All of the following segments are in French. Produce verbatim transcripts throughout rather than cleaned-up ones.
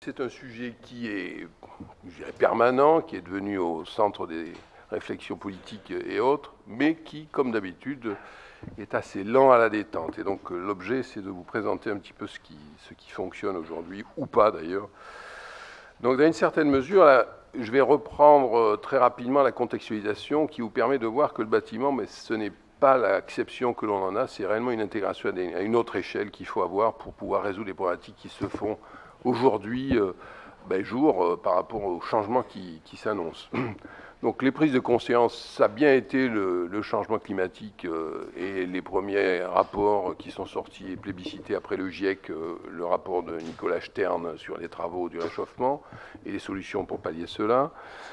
C'est un sujet qui est, je dirais, permanent, qui est devenu au centre des réflexions politiques et autres, mais qui, comme d'habitude, est assez lent à la détente. Et donc l'objet, c'est de vous présenter un petit peu ce qui, ce qui fonctionne aujourd'hui, ou pas d'ailleurs. Donc dans une certaine mesure, là, je vais reprendre très rapidement la contextualisation qui vous permet de voir que le bâtiment, mais ce n'est pas l'acception que l'on en a, c'est réellement une intégration à une autre échelle qu'il faut avoir pour pouvoir résoudre les problématiques qui se font aujourd'hui, euh, ben, jour, euh, par rapport aux changements qui, qui s'annoncent. Donc les prises de conscience, ça a bien été le, le changement climatique euh, et les premiers rapports qui sont sortis et plébiscités après le GIEC, euh, le rapport de Nicolas Stern sur les travaux du réchauffement et les solutions pour pallier cela.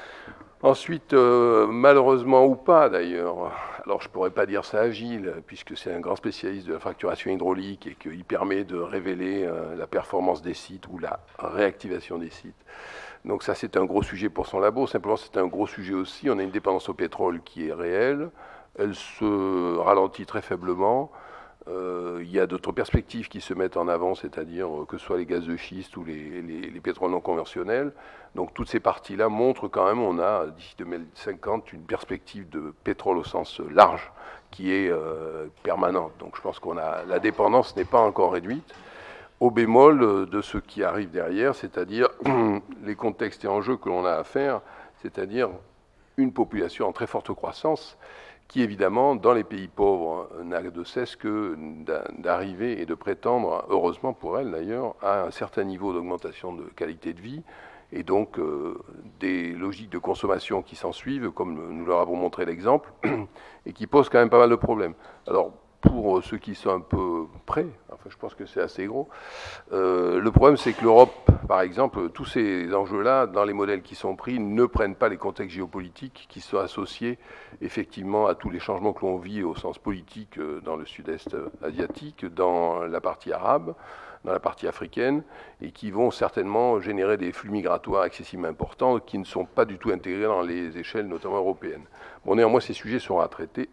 Ensuite, euh, malheureusement ou pas d'ailleurs, alors je ne pourrais pas dire ça à Gilles, puisque c'est un grand spécialiste de la fracturation hydraulique et qu'il permet de révéler euh, la performance des sites ou la réactivation des sites. Donc ça, c'est un gros sujet pour son labo. Simplement, c'est un gros sujet aussi. On a une dépendance au pétrole qui est réelle. Elle se ralentit très faiblement. Euh, il y a d'autres perspectives qui se mettent en avant, c'est-à-dire que ce soit les gaz de schiste ou les, les, les pétroles non conventionnels. Donc toutes ces parties-là montrent quand même, on a d'ici deux mille cinquante une perspective de pétrole au sens large qui est euh, permanente. Donc je pense qu'on a la dépendance n'est pas encore réduite. Au bémol de ce qui arrive derrière, c'est-à-dire les contextes et enjeux que l'on a à faire, c'est-à-dire une population en très forte croissance qui, évidemment, dans les pays pauvres, n'a de cesse que d'arriver et de prétendre, heureusement pour elle d'ailleurs, à un certain niveau d'augmentation de qualité de vie, et donc euh, des logiques de consommation qui s'en suivent, comme nous leur avons montré l'exemple, et qui posent quand même pas mal de problèmes. Alors, pour ceux qui sont un peu près, enfin je pense que c'est assez gros, euh, le problème c'est que l'Europe, par exemple, tous ces enjeux-là, dans les modèles qui sont pris, ne prennent pas les contextes géopolitiques qui sont associés effectivement à tous les changements que l'on vit au sens politique dans le sud-est asiatique, dans la partie arabe, dans la partie africaine, et qui vont certainement générer des flux migratoires excessivement importants qui ne sont pas du tout intégrés dans les échelles, notamment européennes. Bon, néanmoins, ces sujets seront à traiter.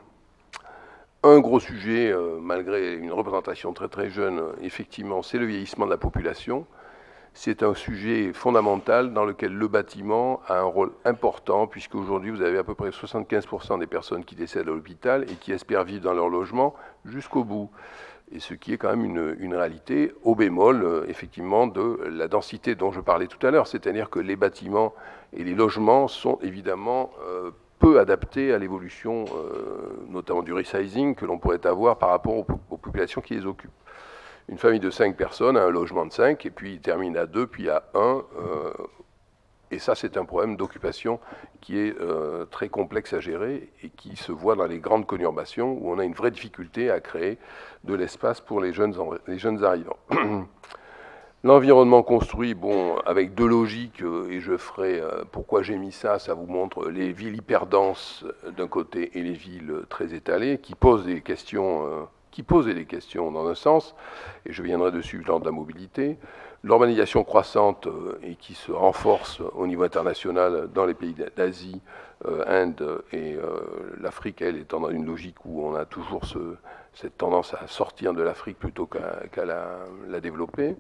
Un gros sujet, euh, malgré une représentation très très jeune, euh, effectivement, c'est le vieillissement de la population. C'est un sujet fondamental dans lequel le bâtiment a un rôle important, puisque aujourd'hui vous avez à peu près soixante-quinze pour cent des personnes qui décèdent à l'hôpital et qui espèrent vivre dans leur logement jusqu'au bout. Et ce qui est quand même une, une réalité, au bémol, euh, effectivement, de la densité dont je parlais tout à l'heure. C'est-à-dire que les bâtiments et les logements sont évidemment euh, peu adaptés à l'évolution, euh, notamment du resizing, que l'on pourrait avoir par rapport aux, aux populations qui les occupent. Une famille de cinq personnes a un logement de cinq, et puis il termine à deux, puis à un. Euh, et ça, c'est un problème d'occupation qui est euh, très complexe à gérer et qui se voit dans les grandes conurbations où on a une vraie difficulté à créer de l'espace pour les jeunes, les jeunes arrivants. L'environnement construit, bon, avec deux logiques, euh, et je ferai euh, pourquoi j'ai mis ça, ça vous montre les villes hyperdenses d'un côté et les villes très étalées, qui posent des questions, euh, qui posaient des questions dans un sens, et je viendrai dessus lors de la mobilité. L'urbanisation croissante euh, et qui se renforce au niveau international dans les pays d'Asie, euh, Inde et euh, l'Afrique, elle étant dans une logique où on a toujours ce, cette tendance à sortir de l'Afrique plutôt qu'à qu'à la, la développer.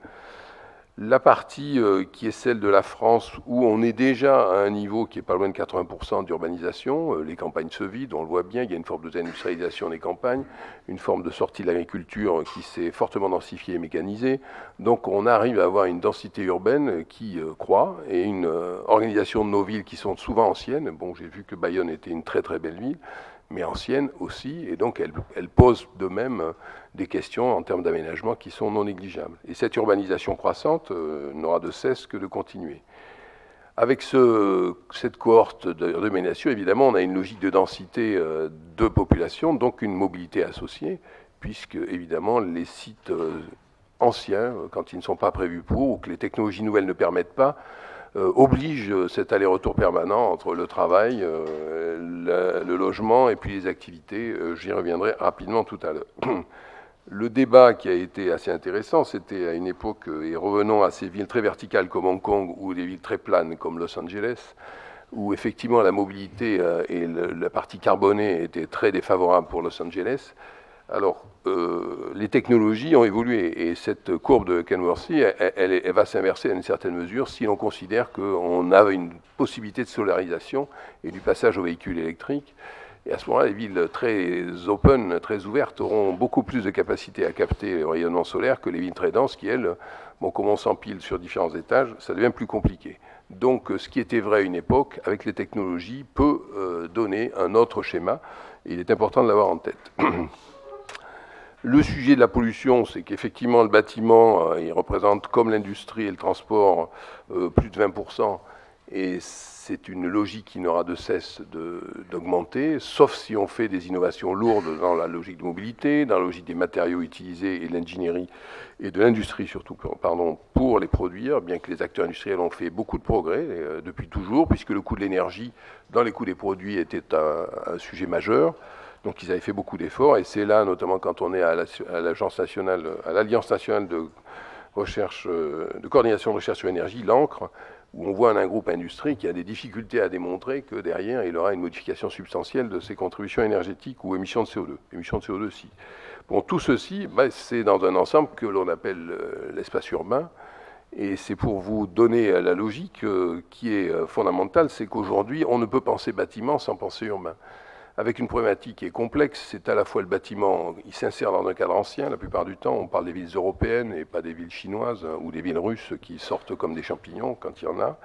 La partie euh, qui est celle de la France, où on est déjà à un niveau qui est pas loin de quatre-vingts pour cent d'urbanisation, euh, les campagnes se vident, on le voit bien, il y a une forme de désindustrialisation des campagnes, une forme de sortie de l'agriculture qui s'est fortement densifiée et mécanisée, donc on arrive à avoir une densité urbaine qui euh, croît, et une euh, organisation de nos villes qui sont souvent anciennes. Bon, j'ai vu que Bayonne était une très très belle ville, mais ancienne aussi, et donc elle, elle pose de même des questions en termes d'aménagement qui sont non négligeables. Et cette urbanisation croissante euh, n'aura de cesse que de continuer. Avec ce, cette cohorte d'urbanisation, évidemment, on a une logique de densité euh, de population, donc une mobilité associée, puisque, évidemment, les sites euh, anciens, quand ils ne sont pas prévus pour, ou que les technologies nouvelles ne permettent pas, Euh, oblige cet aller-retour permanent entre le travail, euh, la, le logement et puis les activités. Euh, J'y reviendrai rapidement tout à l'heure. Le débat qui a été assez intéressant, c'était à une époque, et revenons à ces villes très verticales comme Hong Kong ou des villes très planes comme Los Angeles, où effectivement la mobilité euh, et le, la partie carbonée étaient très défavorables pour Los Angeles, Alors, euh, les technologies ont évolué et cette courbe de Kenworthy, elle, elle, elle va s'inverser à une certaine mesure si l'on considère qu'on a une possibilité de solarisation et du passage aux véhicules électriques. Et à ce moment-là, les villes très open, très ouvertes, auront beaucoup plus de capacité à capter le rayonnement solaire que les villes très denses qui, elles, bon, comme on s'empile sur différents étages, ça devient plus compliqué. Donc, ce qui était vrai à une époque, avec les technologies, peut euh, donner un autre schéma. Et il est important de l'avoir en tête. Le sujet de la pollution, c'est qu'effectivement, le bâtiment, euh, il représente, comme l'industrie et le transport, euh, plus de vingt pour cent. Et c'est une logique qui n'aura de cesse d'augmenter, sauf si on fait des innovations lourdes dans la logique de mobilité, dans la logique des matériaux utilisés et de l'ingénierie, et de l'industrie surtout, pardon, pour les produire, bien que les acteurs industriels ont fait beaucoup de progrès euh, depuis toujours, puisque le coût de l'énergie dans les coûts des produits était un, un sujet majeur. Donc ils avaient fait beaucoup d'efforts, et c'est là, notamment quand on est à l'Agence nationale, à l'Alliance nationale de recherche, de coordination de recherche sur l'énergie, l'ANCRE, où on voit un groupe industrie qui a des difficultés à démontrer que derrière, il aura une modification substantielle de ses contributions énergétiques ou émissions de C O deux. Émissions de C O deux, si. Bon, tout ceci, bah, c'est dans un ensemble que l'on appelle euh, l'espace urbain, et c'est pour vous donner la logique euh, qui est euh, fondamentale, c'est qu'aujourd'hui, on ne peut penser bâtiment sans penser urbain. Avec une problématique qui est complexe, c'est à la fois le bâtiment, il s'insère dans un cadre ancien, la plupart du temps, on parle des villes européennes et pas des villes chinoises hein, ou des villes russes qui sortent comme des champignons quand il y en a.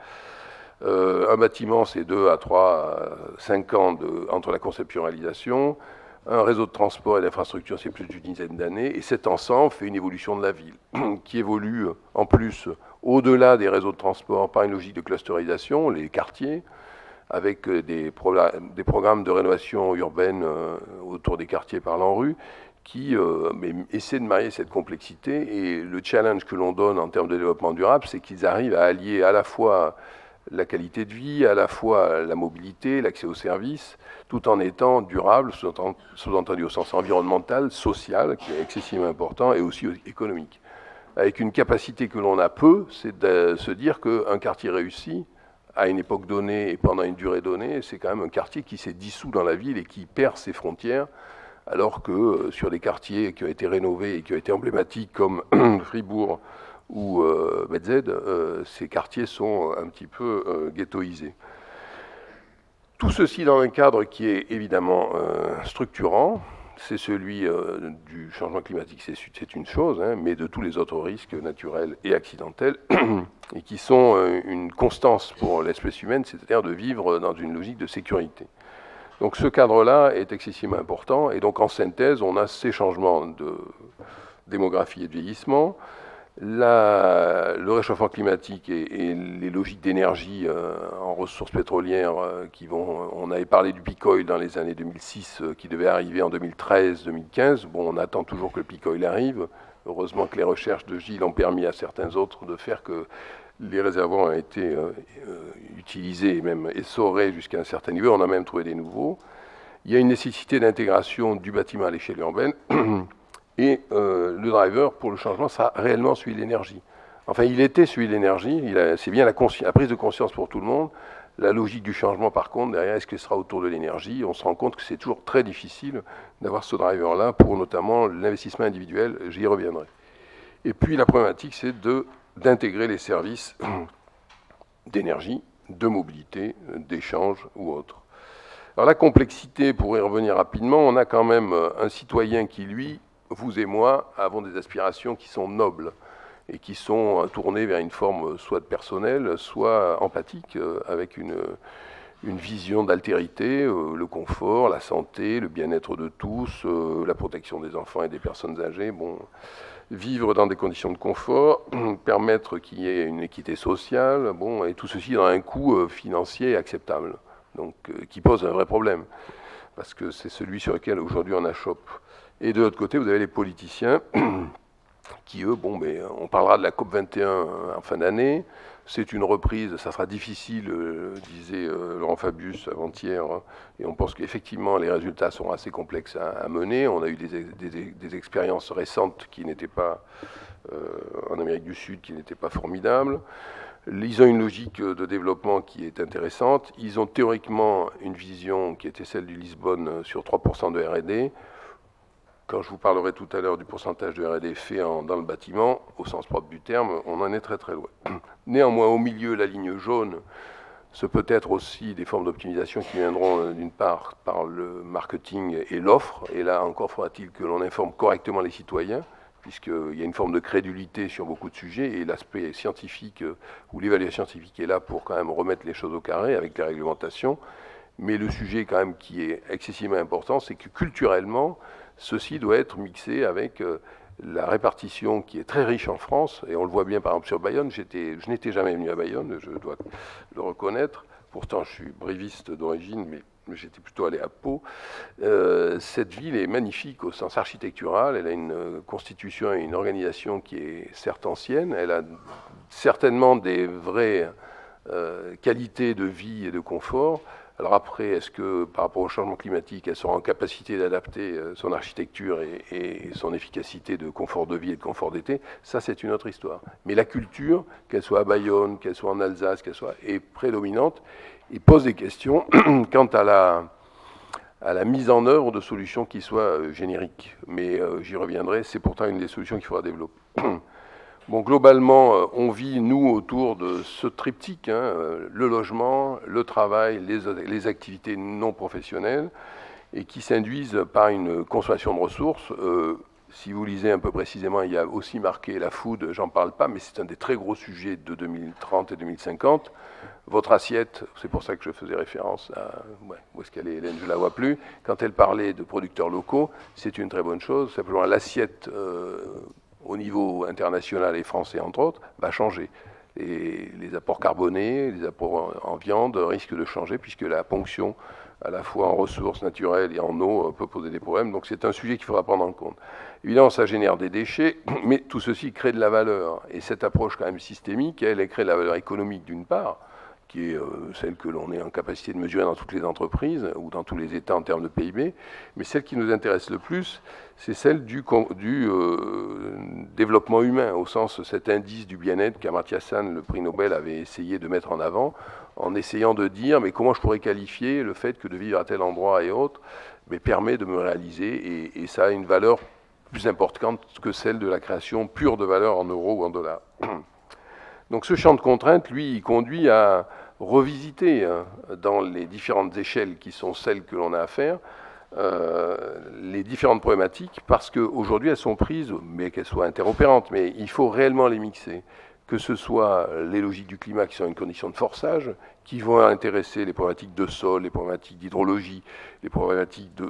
Euh, un bâtiment, c'est deux à trois, cinq ans de, entre la conception et la réalisation. Un réseau de transport et d'infrastructure, c'est plus d'une dizaine d'années. Et cet ensemble fait une évolution de la ville, qui évolue en plus au-delà des réseaux de transport par une logique de clusterisation, les quartiers, avec des, pro des programmes de rénovation urbaine euh, autour des quartiers par l'ANRU, qui euh, essaient de marier cette complexité. Et le challenge que l'on donne en termes de développement durable, c'est qu'ils arrivent à allier à la fois la qualité de vie, à la fois la mobilité, l'accès aux services, tout en étant durable, sous-entendu au sens environnemental, social, qui est excessivement important, et aussi économique. Avec une capacité que l'on a peu, c'est de se dire qu'un quartier réussi, à une époque donnée et pendant une durée donnée, c'est quand même un quartier qui s'est dissous dans la ville et qui perd ses frontières, alors que euh, sur des quartiers qui ont été rénovés et qui ont été emblématiques comme Fribourg ou euh, B Z, euh, ces quartiers sont un petit peu euh, ghettoisés. Tout ceci dans un cadre qui est évidemment euh, structurant. C'est celui euh, du changement climatique, c'est une chose, hein, mais de tous les autres risques naturels et accidentels, et qui sont euh, une constance pour l'espèce humaine, c'est-à-dire de vivre dans une logique de sécurité. Donc ce cadre-là est excessivement important, et donc en synthèse, on a ces changements de démographie et de vieillissement, La, le réchauffement climatique et, et les logiques d'énergie euh, en ressources pétrolières euh, qui vont... On avait parlé du peak oil dans les années deux mille six euh, qui devait arriver en deux mille treize deux mille quinze. Bon, on attend toujours que le peak oil arrive. Heureusement que les recherches de Gilles ont permis à certains autres de faire que les réservoirs ont été euh, euh, utilisés et même essorés jusqu'à un certain niveau. On a même trouvé des nouveaux. Il y a une nécessité d'intégration du bâtiment à l'échelle urbaine. Et euh, le driver, pour le changement, sera réellement celui de l'énergie. Enfin, il était celui de l'énergie, c'est bien la, la prise de conscience pour tout le monde. La logique du changement, par contre, derrière, est-ce qu'il sera autour de l'énergie? On se rend compte que c'est toujours très difficile d'avoir ce driver-là pour notamment l'investissement individuel, j'y reviendrai. Et puis la problématique, c'est d'intégrer les services d'énergie, de mobilité, d'échange ou autre. Alors la complexité, pour y revenir rapidement, on a quand même un citoyen qui, lui, vous et moi, avons des aspirations qui sont nobles et qui sont tournées vers une forme soit de personnel, soit empathique, avec une, une vision d'altérité, le confort, la santé, le bien-être de tous, la protection des enfants et des personnes âgées. Bon, vivre dans des conditions de confort, permettre qu'il y ait une équité sociale, bon, et tout ceci dans un coût financier acceptable, donc qui pose un vrai problème, parce que c'est celui sur lequel aujourd'hui on achoppe. Et de l'autre côté, vous avez les politiciens qui, eux, bon, mais on parlera de la COP vingt et un en fin d'année. C'est une reprise, ça sera difficile, euh, disait euh, Laurent Fabius avant-hier, hein, et on pense qu'effectivement les résultats sont assez complexes à, à mener. On a eu des, des, des expériences récentes qui n'étaient pas, euh, en Amérique du Sud, qui n'étaient pas formidables. Ils ont une logique de développement qui est intéressante. Ils ont théoriquement une vision qui était celle du Lisbonne sur trois pour cent de R et D. quand je vous parlerai tout à l'heure du pourcentage de R et D fait en, dans le bâtiment, au sens propre du terme, on en est très très loin. Néanmoins, au milieu, la ligne jaune, ce peut être aussi des formes d'optimisation qui viendront d'une part par le marketing et l'offre, et là encore faudra-t-il que l'on informe correctement les citoyens, puisqu'il y a une forme de crédulité sur beaucoup de sujets, et l'aspect scientifique ou l'évaluation scientifique est là pour quand même remettre les choses au carré avec les réglementations. Mais le sujet quand même qui est excessivement important, c'est que culturellement, ceci doit être mixé avec euh, la répartition qui est très riche en France, et on le voit bien par exemple sur Bayonne. J'étais, je n'étais jamais venu à Bayonne, je dois le reconnaître. Pourtant, je suis bréviste d'origine, mais j'étais plutôt allé à Pau. Euh, cette ville est magnifique au sens architectural. Elle a une constitution et une organisation qui est certes ancienne. Elle a certainement des vraies euh, qualités de vie et de confort. Alors après, est-ce que par rapport au changement climatique, elle sera en capacité d'adapter son architecture et, et son efficacité de confort de vie et de confort d'été? Ça, c'est une autre histoire. Mais la culture, qu'elle soit à Bayonne, qu'elle soit en Alsace, qu'elle soit, est prédominante et pose des questions quant à la, à la mise en œuvre de solutions qui soient génériques. Mais euh, j'y reviendrai, c'est pourtant une des solutions qu'il faudra développer. Bon, globalement, on vit, nous, autour de ce triptyque, hein, le logement, le travail, les, les activités non professionnelles, et qui s'induisent par une consommation de ressources. Euh, si vous lisez un peu précisément, il y a aussi marqué la food, j'en parle pas, mais c'est un des très gros sujets de deux mille trente et deux mille cinquante. Votre assiette, c'est pour ça que je faisais référence à... Ouais, où est-ce qu'elle est, Hélène? Je ne la vois plus. Quand elle parlait de producteurs locaux, c'est une très bonne chose. Simplement, l'assiette... Euh, au niveau international et français, entre autres, va changer. Et les apports carbonés, les apports en viande risquent de changer, puisque la ponction, à la fois en ressources naturelles et en eau, peut poser des problèmes. Donc c'est un sujet qu'il faudra prendre en compte. Évidemment, ça génère des déchets, mais tout ceci crée de la valeur. Et cette approche quand même systémique, elle, elle crée de la valeur économique d'une part, qui est euh, celle que l'on est en capacité de mesurer dans toutes les entreprises ou dans tous les États en termes de P I B, mais celle qui nous intéresse le plus, c'est celle du, du euh, développement humain, au sens cet indice du bien-être qu'Amartya Sen, le prix Nobel, avait essayé de mettre en avant, en essayant de dire mais comment je pourrais qualifier le fait que de vivre à tel endroit et autre, mais permet de me réaliser, et, et ça a une valeur plus importante que celle de la création pure de valeur en euros ou en dollars. Donc ce champ de contraintes, lui, il conduit à revisiter hein, dans les différentes échelles qui sont celles que l'on a à faire, euh, les différentes problématiques, parce qu'aujourd'hui elles sont prises, mais qu'elles soient interopérantes, mais il faut réellement les mixer. Que ce soit les logiques du climat qui sont une condition de forçage, qui vont intéresser les problématiques de sol, les problématiques d'hydrologie, les problématiques de,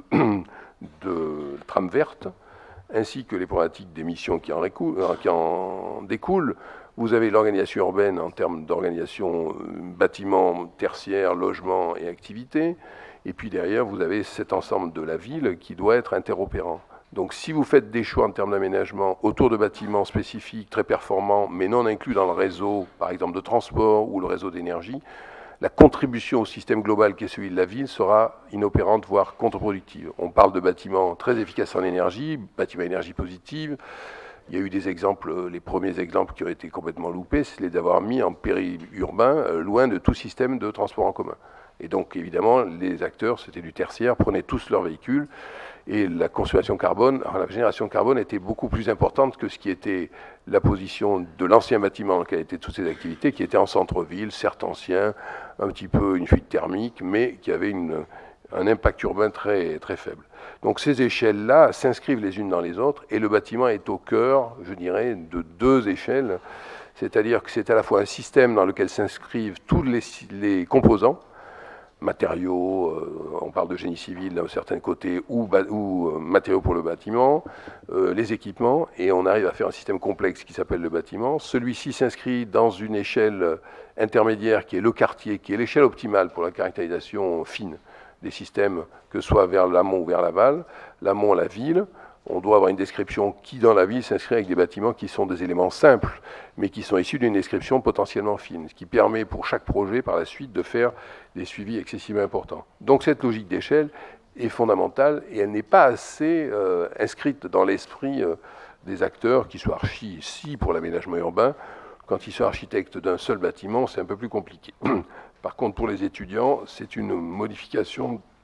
de trame verte, ainsi que les problématiques d'émissions qui, qui en découlent. Vous avez l'organisation urbaine en termes d'organisation bâtiments, tertiaires, logements et activités. Et puis derrière, vous avez cet ensemble de la ville qui doit être interopérant. Donc si vous faites des choix en termes d'aménagement autour de bâtiments spécifiques, très performants, mais non inclus dans le réseau, par exemple de transport ou le réseau d'énergie, la contribution au système global qui est celui de la ville sera inopérante, voire contre-productive. On parle de bâtiments très efficaces en énergie, bâtiments à énergie positive. Il y a eu des exemples, les premiers exemples qui ont été complètement loupés, c'est les d'avoir mis en périurbain, loin de tout système de transport en commun. Et donc, évidemment, les acteurs, c'était du tertiaire, prenaient tous leurs véhicules, et la consommation carbone, alors la génération de carbone était beaucoup plus importante que ce qui était la position de l'ancien bâtiment dans lequel étaient toutes ces activités, qui était en centre-ville, certes ancien, un petit peu une fuite thermique, mais qui avait une... un impact urbain très, très faible. Donc ces échelles-là s'inscrivent les unes dans les autres, et le bâtiment est au cœur, je dirais, de deux échelles, c'est-à-dire que c'est à la fois un système dans lequel s'inscrivent tous les, les composants, matériaux, euh, on parle de génie civil d'un certain côté, ou, ou euh, matériaux pour le bâtiment, euh, les équipements, et on arrive à faire un système complexe qui s'appelle le bâtiment. Celui-ci s'inscrit dans une échelle intermédiaire qui est le quartier, qui est l'échelle optimale pour la caractérisation fine des systèmes, que ce soit vers l'amont ou vers l'aval. L'amont, la ville. On doit avoir une description qui, dans la ville, s'inscrit avec des bâtiments qui sont des éléments simples, mais qui sont issus d'une description potentiellement fine, ce qui permet pour chaque projet, par la suite, de faire des suivis excessivement importants. Donc cette logique d'échelle est fondamentale, et elle n'est pas assez euh, inscrite dans l'esprit euh, des acteurs, qui soient archi, si pour l'aménagement urbain. Quand ils sont architectes d'un seul bâtiment, c'est un peu plus compliqué. Par contre, pour les étudiants, c'est une modification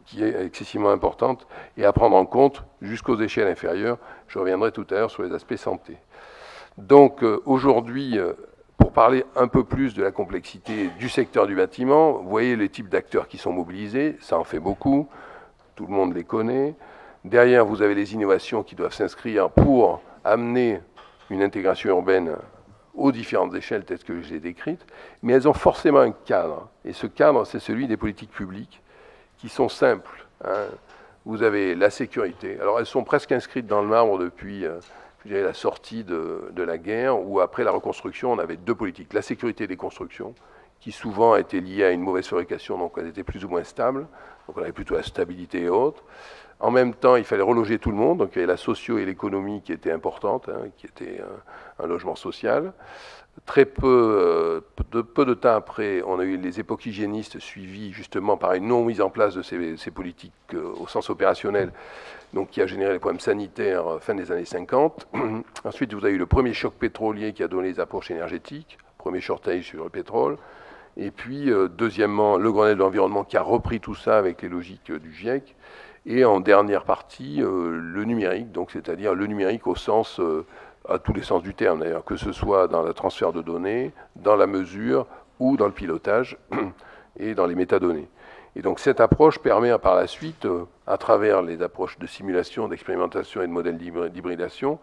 qui est excessivement importante et à prendre en compte jusqu'aux échelles inférieures. Je reviendrai tout à l'heure sur les aspects santé. Donc euh, aujourd'hui, euh, pour parler un peu plus de la complexité du secteur du bâtiment, vous voyez les types d'acteurs qui sont mobilisés, ça en fait beaucoup, tout le monde les connaît. Derrière, vous avez les innovations qui doivent s'inscrire pour amener une intégration urbaine aux différentes échelles telles que je les ai décrites, mais elles ont forcément un cadre. Et ce cadre, c'est celui des politiques publiques qui sont simples. Hein. Vous avez la sécurité. Alors, elles sont presque inscrites dans le marbre depuis euh, je dirais, la sortie de, de la guerre, où après la reconstruction, on avait deux politiques. La sécurité des constructions, qui souvent a été liée à une mauvaise fabrication, donc elles étaient plus ou moins stables. Donc on avait plutôt la stabilité et autres. En même temps, il fallait reloger tout le monde, donc il y avait la socio et l'économie qui étaient importantes, hein, qui était un, un logement social. Très peu, euh, de, peu de temps après, on a eu les époques hygiénistes suivies justement par une non mise en place de ces, ces politiques euh, au sens opérationnel, donc qui a généré les problèmes sanitaires euh, fin des années cinquante. Ensuite, vous avez eu le premier choc pétrolier qui a donné les approches énergétiques, premier shortage sur le pétrole. Et puis, euh, deuxièmement, le Grenelle de l'environnement qui a repris tout ça avec les logiques euh, du GIEC. Et en dernière partie, euh, le numérique, donc c'est-à-dire le numérique au sens, euh, à tous les sens du terme d'ailleurs, que ce soit dans le transfert de données, dans la mesure ou dans le pilotage et dans les métadonnées. Et donc cette approche permet par la suite, euh, à travers les approches de simulation, d'expérimentation et de modèles d'hybridation,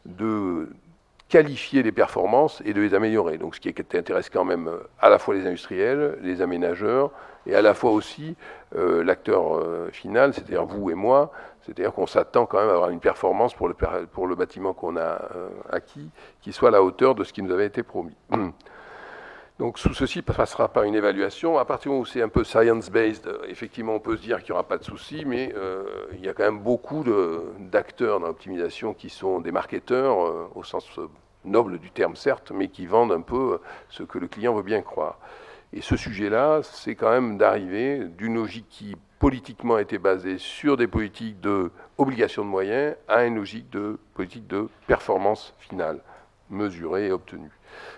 de qualifier les performances et de les améliorer. Donc ce qui intéresse quand même à la fois les industriels, les aménageurs, et à la fois aussi euh, l'acteur euh, final, c'est-à-dire vous et moi, c'est-à-dire qu'on s'attend quand même à avoir une performance pour le, pour le bâtiment qu'on a euh, acquis, qui soit à la hauteur de ce qui nous avait été promis. Donc sous ceci passera par une évaluation. À partir du moment où c'est un peu science-based, effectivement on peut se dire qu'il n'y aura pas de souci, mais euh, il y a quand même beaucoup d'acteurs dans l'optimisation qui sont des marketeurs, euh, au sens noble du terme certes, mais qui vendent un peu ce que le client veut bien croire. Et ce sujet-là, c'est quand même d'arriver d'une logique qui politiquement était basée sur des politiques d'obligation de moyens à une logique de politique de performance finale, mesurée et obtenue.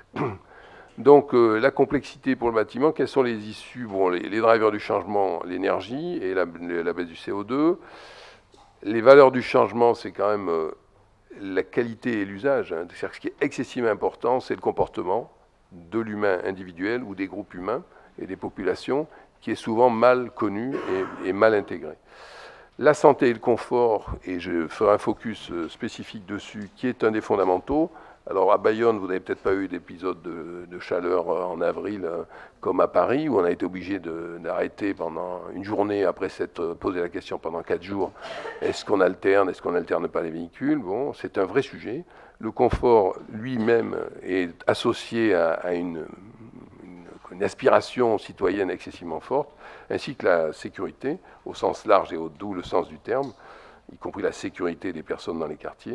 Donc euh, la complexité pour le bâtiment, quelles sont les issues? Bon, les, les drivers du changement, l'énergie et la, la baisse du C O deux. Les valeurs du changement, c'est quand même euh, la qualité et l'usage. Hein. C'est-à-dire que ce qui est excessivement important, c'est le comportement de l'humain individuel ou des groupes humains et des populations qui est souvent mal connu et, et mal intégré. La santé et le confort, et je ferai un focus spécifique dessus, qui est un des fondamentaux. Alors à Bayonne, vous n'avez peut-être pas eu d'épisode de, de chaleur en avril comme à Paris, où on a été obligé d'arrêter pendant une journée après s'être posé la question pendant quatre jours, est-ce qu'on alterne, est-ce qu'on n'alterne pas les véhicules? Bon, c'est un vrai sujet. Le confort lui-même est associé à, à une, une, une aspiration citoyenne excessivement forte, ainsi que la sécurité, au sens large et au doux le sens du terme, y compris la sécurité des personnes dans les quartiers.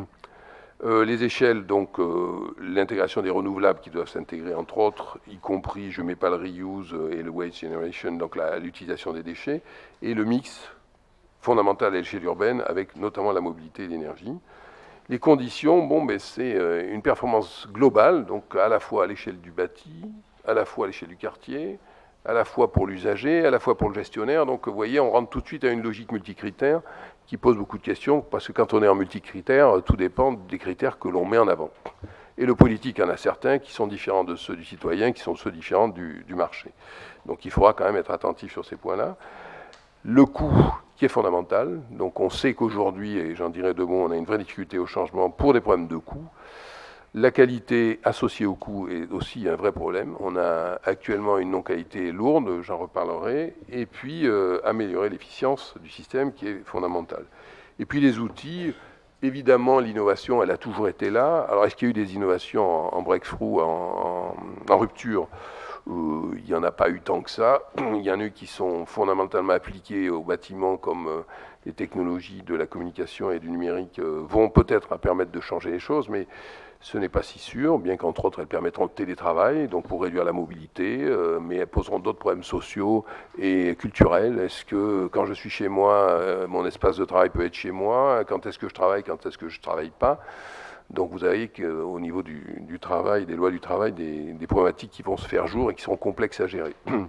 Euh, les échelles, donc euh, l'intégration des renouvelables qui doivent s'intégrer entre autres, y compris, je ne mets pas le reuse et le waste generation, donc l'utilisation des déchets, et le mix fondamental à l'échelle urbaine avec notamment la mobilité et l'énergie. Les conditions, bon, ben, c'est euh, une performance globale, donc à la fois à l'échelle du bâti, à la fois à l'échelle du quartier, à la fois pour l'usager, à la fois pour le gestionnaire. Donc vous voyez, on rentre tout de suite à une logique multicritère qui pose beaucoup de questions, parce que quand on est en multicritère, tout dépend des critères que l'on met en avant. Et le politique en a certains qui sont différents de ceux du citoyen, qui sont ceux différents du, du marché. Donc il faudra quand même être attentif sur ces points-là. Le coût qui est fondamental. Donc on sait qu'aujourd'hui, et j'en dirai deux mots, on a une vraie difficulté au changement pour des problèmes de coût. La qualité associée au coût est aussi un vrai problème. On a actuellement une non-qualité lourde, j'en reparlerai, et puis euh, améliorer l'efficience du système qui est fondamentale. Et puis les outils, évidemment l'innovation, elle a toujours été là. Alors est-ce qu'il y a eu des innovations en, en breakthrough, en, en, en rupture? Euh, il n'y en a pas eu tant que ça. Il y en a eu qui sont fondamentalement appliqués au bâtiment, comme euh, les technologies de la communication et du numérique euh, vont peut-être permettre de changer les choses, mais ce n'est pas si sûr, bien qu'entre autres elles permettront le télétravail, donc pour réduire la mobilité, euh, mais elles poseront d'autres problèmes sociaux et culturels. Est-ce que quand je suis chez moi, euh, mon espace de travail peut être chez moi? Quand est-ce que je travaille? Quand est-ce que je ne travaille pas? Donc vous avez qu'au niveau du, du travail, des lois du travail, des, des problématiques qui vont se faire jour et qui seront complexes à gérer.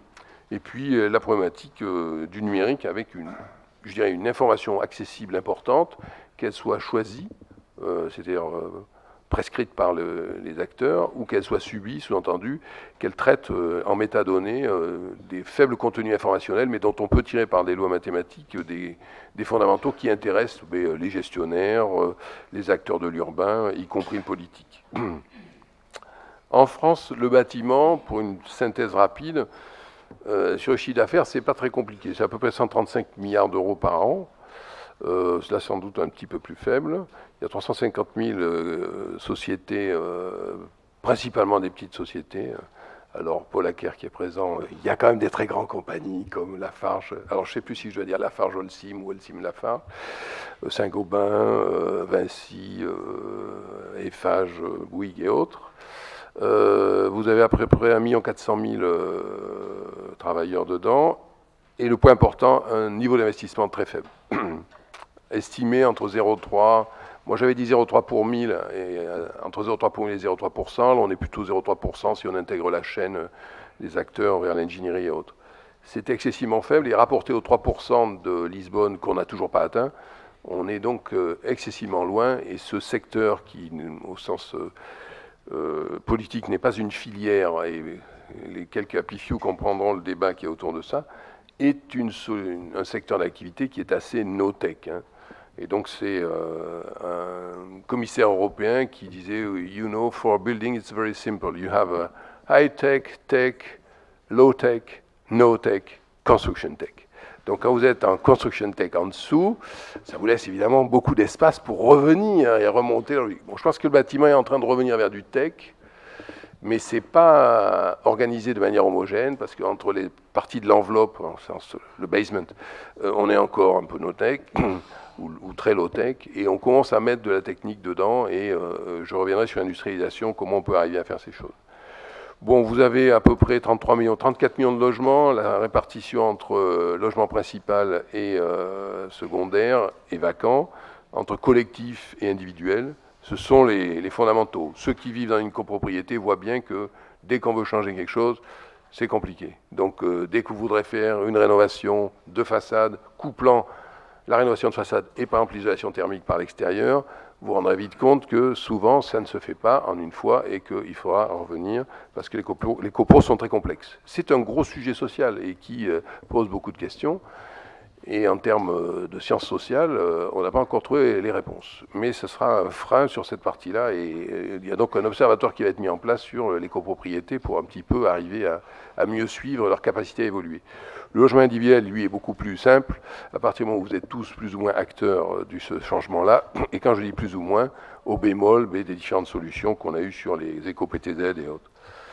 Et puis euh, la problématique euh, du numérique avec une, je dirais, une information accessible importante, qu'elle soit choisie, euh, c'est-à-dire euh, prescrite par le, les acteurs, ou qu'elle soit subie, sous-entendu, qu'elle traite euh, en métadonnées euh, des faibles contenus informationnels, mais dont on peut tirer par des lois mathématiques des, des fondamentaux qui intéressent mais, les gestionnaires, euh, les acteurs de l'urbain, y compris le politique. En France, le bâtiment, pour une synthèse rapide, euh, sur le chiffre d'affaires, c'est pas très compliqué. C'est à peu près cent trente-cinq milliards d'euros par an. Euh, cela sans doute un petit peu plus faible. Il y a trois cent cinquante mille euh, sociétés, euh, principalement des petites sociétés. Alors, Paul Acker qui est présent, il y a quand même des très grandes compagnies comme Lafarge. Alors, je ne sais plus si je dois dire Lafarge Holcim ou Holcim Lafarge, euh, Saint-Gobain, euh, Vinci, euh, Eiffage, euh, Bouygues et autres. Euh, vous avez à peu près un million quatre cent mille euh, travailleurs dedans. Et le point important, un niveau d'investissement très faible. Estimé entre zéro virgule trois, moi j'avais dit zéro virgule trois pour mille, et euh, entre zéro virgule trois pour mille et zéro virgule trois pour cent, là on est plutôt zéro virgule trois pour cent si on intègre la chaîne euh, des acteurs vers l'ingénierie et autres. C'est excessivement faible, et rapporté aux trois pour cent de Lisbonne qu'on n'a toujours pas atteint, on est donc euh, excessivement loin, et ce secteur qui, au sens euh, euh, politique, n'est pas une filière, et les quelques apifioux comprendront le débat qui est autour de ça, est une, un secteur d'activité qui est assez no-tech. Hein. Et donc c'est euh, un commissaire européen qui disait, you know, for building it's very simple. You have a high-tech, tech, low-tech, no-tech, construction tech. Donc quand vous êtes en construction tech en dessous, ça vous laisse évidemment beaucoup d'espace pour revenir et remonter. Bon, je pense que le bâtiment est en train de revenir vers du tech, mais ce n'est pas organisé de manière homogène, parce qu'entre les parties de l'enveloppe, le basement, euh, on est encore un peu no-tech, ou, ou très low-tech, et on commence à mettre de la technique dedans, et euh, je reviendrai sur l'industrialisation, comment on peut arriver à faire ces choses. Bon, vous avez à peu près trente-trois millions, trente-quatre millions de logements, la répartition entre euh, logement principal et euh, secondaire et vacant, entre collectif et individuel. Ce sont les, les fondamentaux. Ceux qui vivent dans une copropriété voient bien que dès qu'on veut changer quelque chose, c'est compliqué. Donc euh, dès que vous voudrez faire une rénovation de façade, couplant la rénovation de façade et par exemple l'isolation thermique par l'extérieur, vous vous rendrez vite compte que souvent ça ne se fait pas en une fois et qu'il faudra revenir parce que les copros, les copros sont très complexes. C'est un gros sujet social et qui euh, pose beaucoup de questions. Et en termes de sciences sociales, on n'a pas encore trouvé les réponses. Mais ce sera un frein sur cette partie-là. Et il y a donc un observatoire qui va être mis en place sur les copropriétés pour un petit peu arriver à, à mieux suivre leur capacité à évoluer. Le logement individuel, lui, est beaucoup plus simple. À partir du moment où vous êtes tous plus ou moins acteurs de ce changement-là, et quand je dis plus ou moins, au bémol des différentes solutions qu'on a eues sur les éco-P T Z et autres.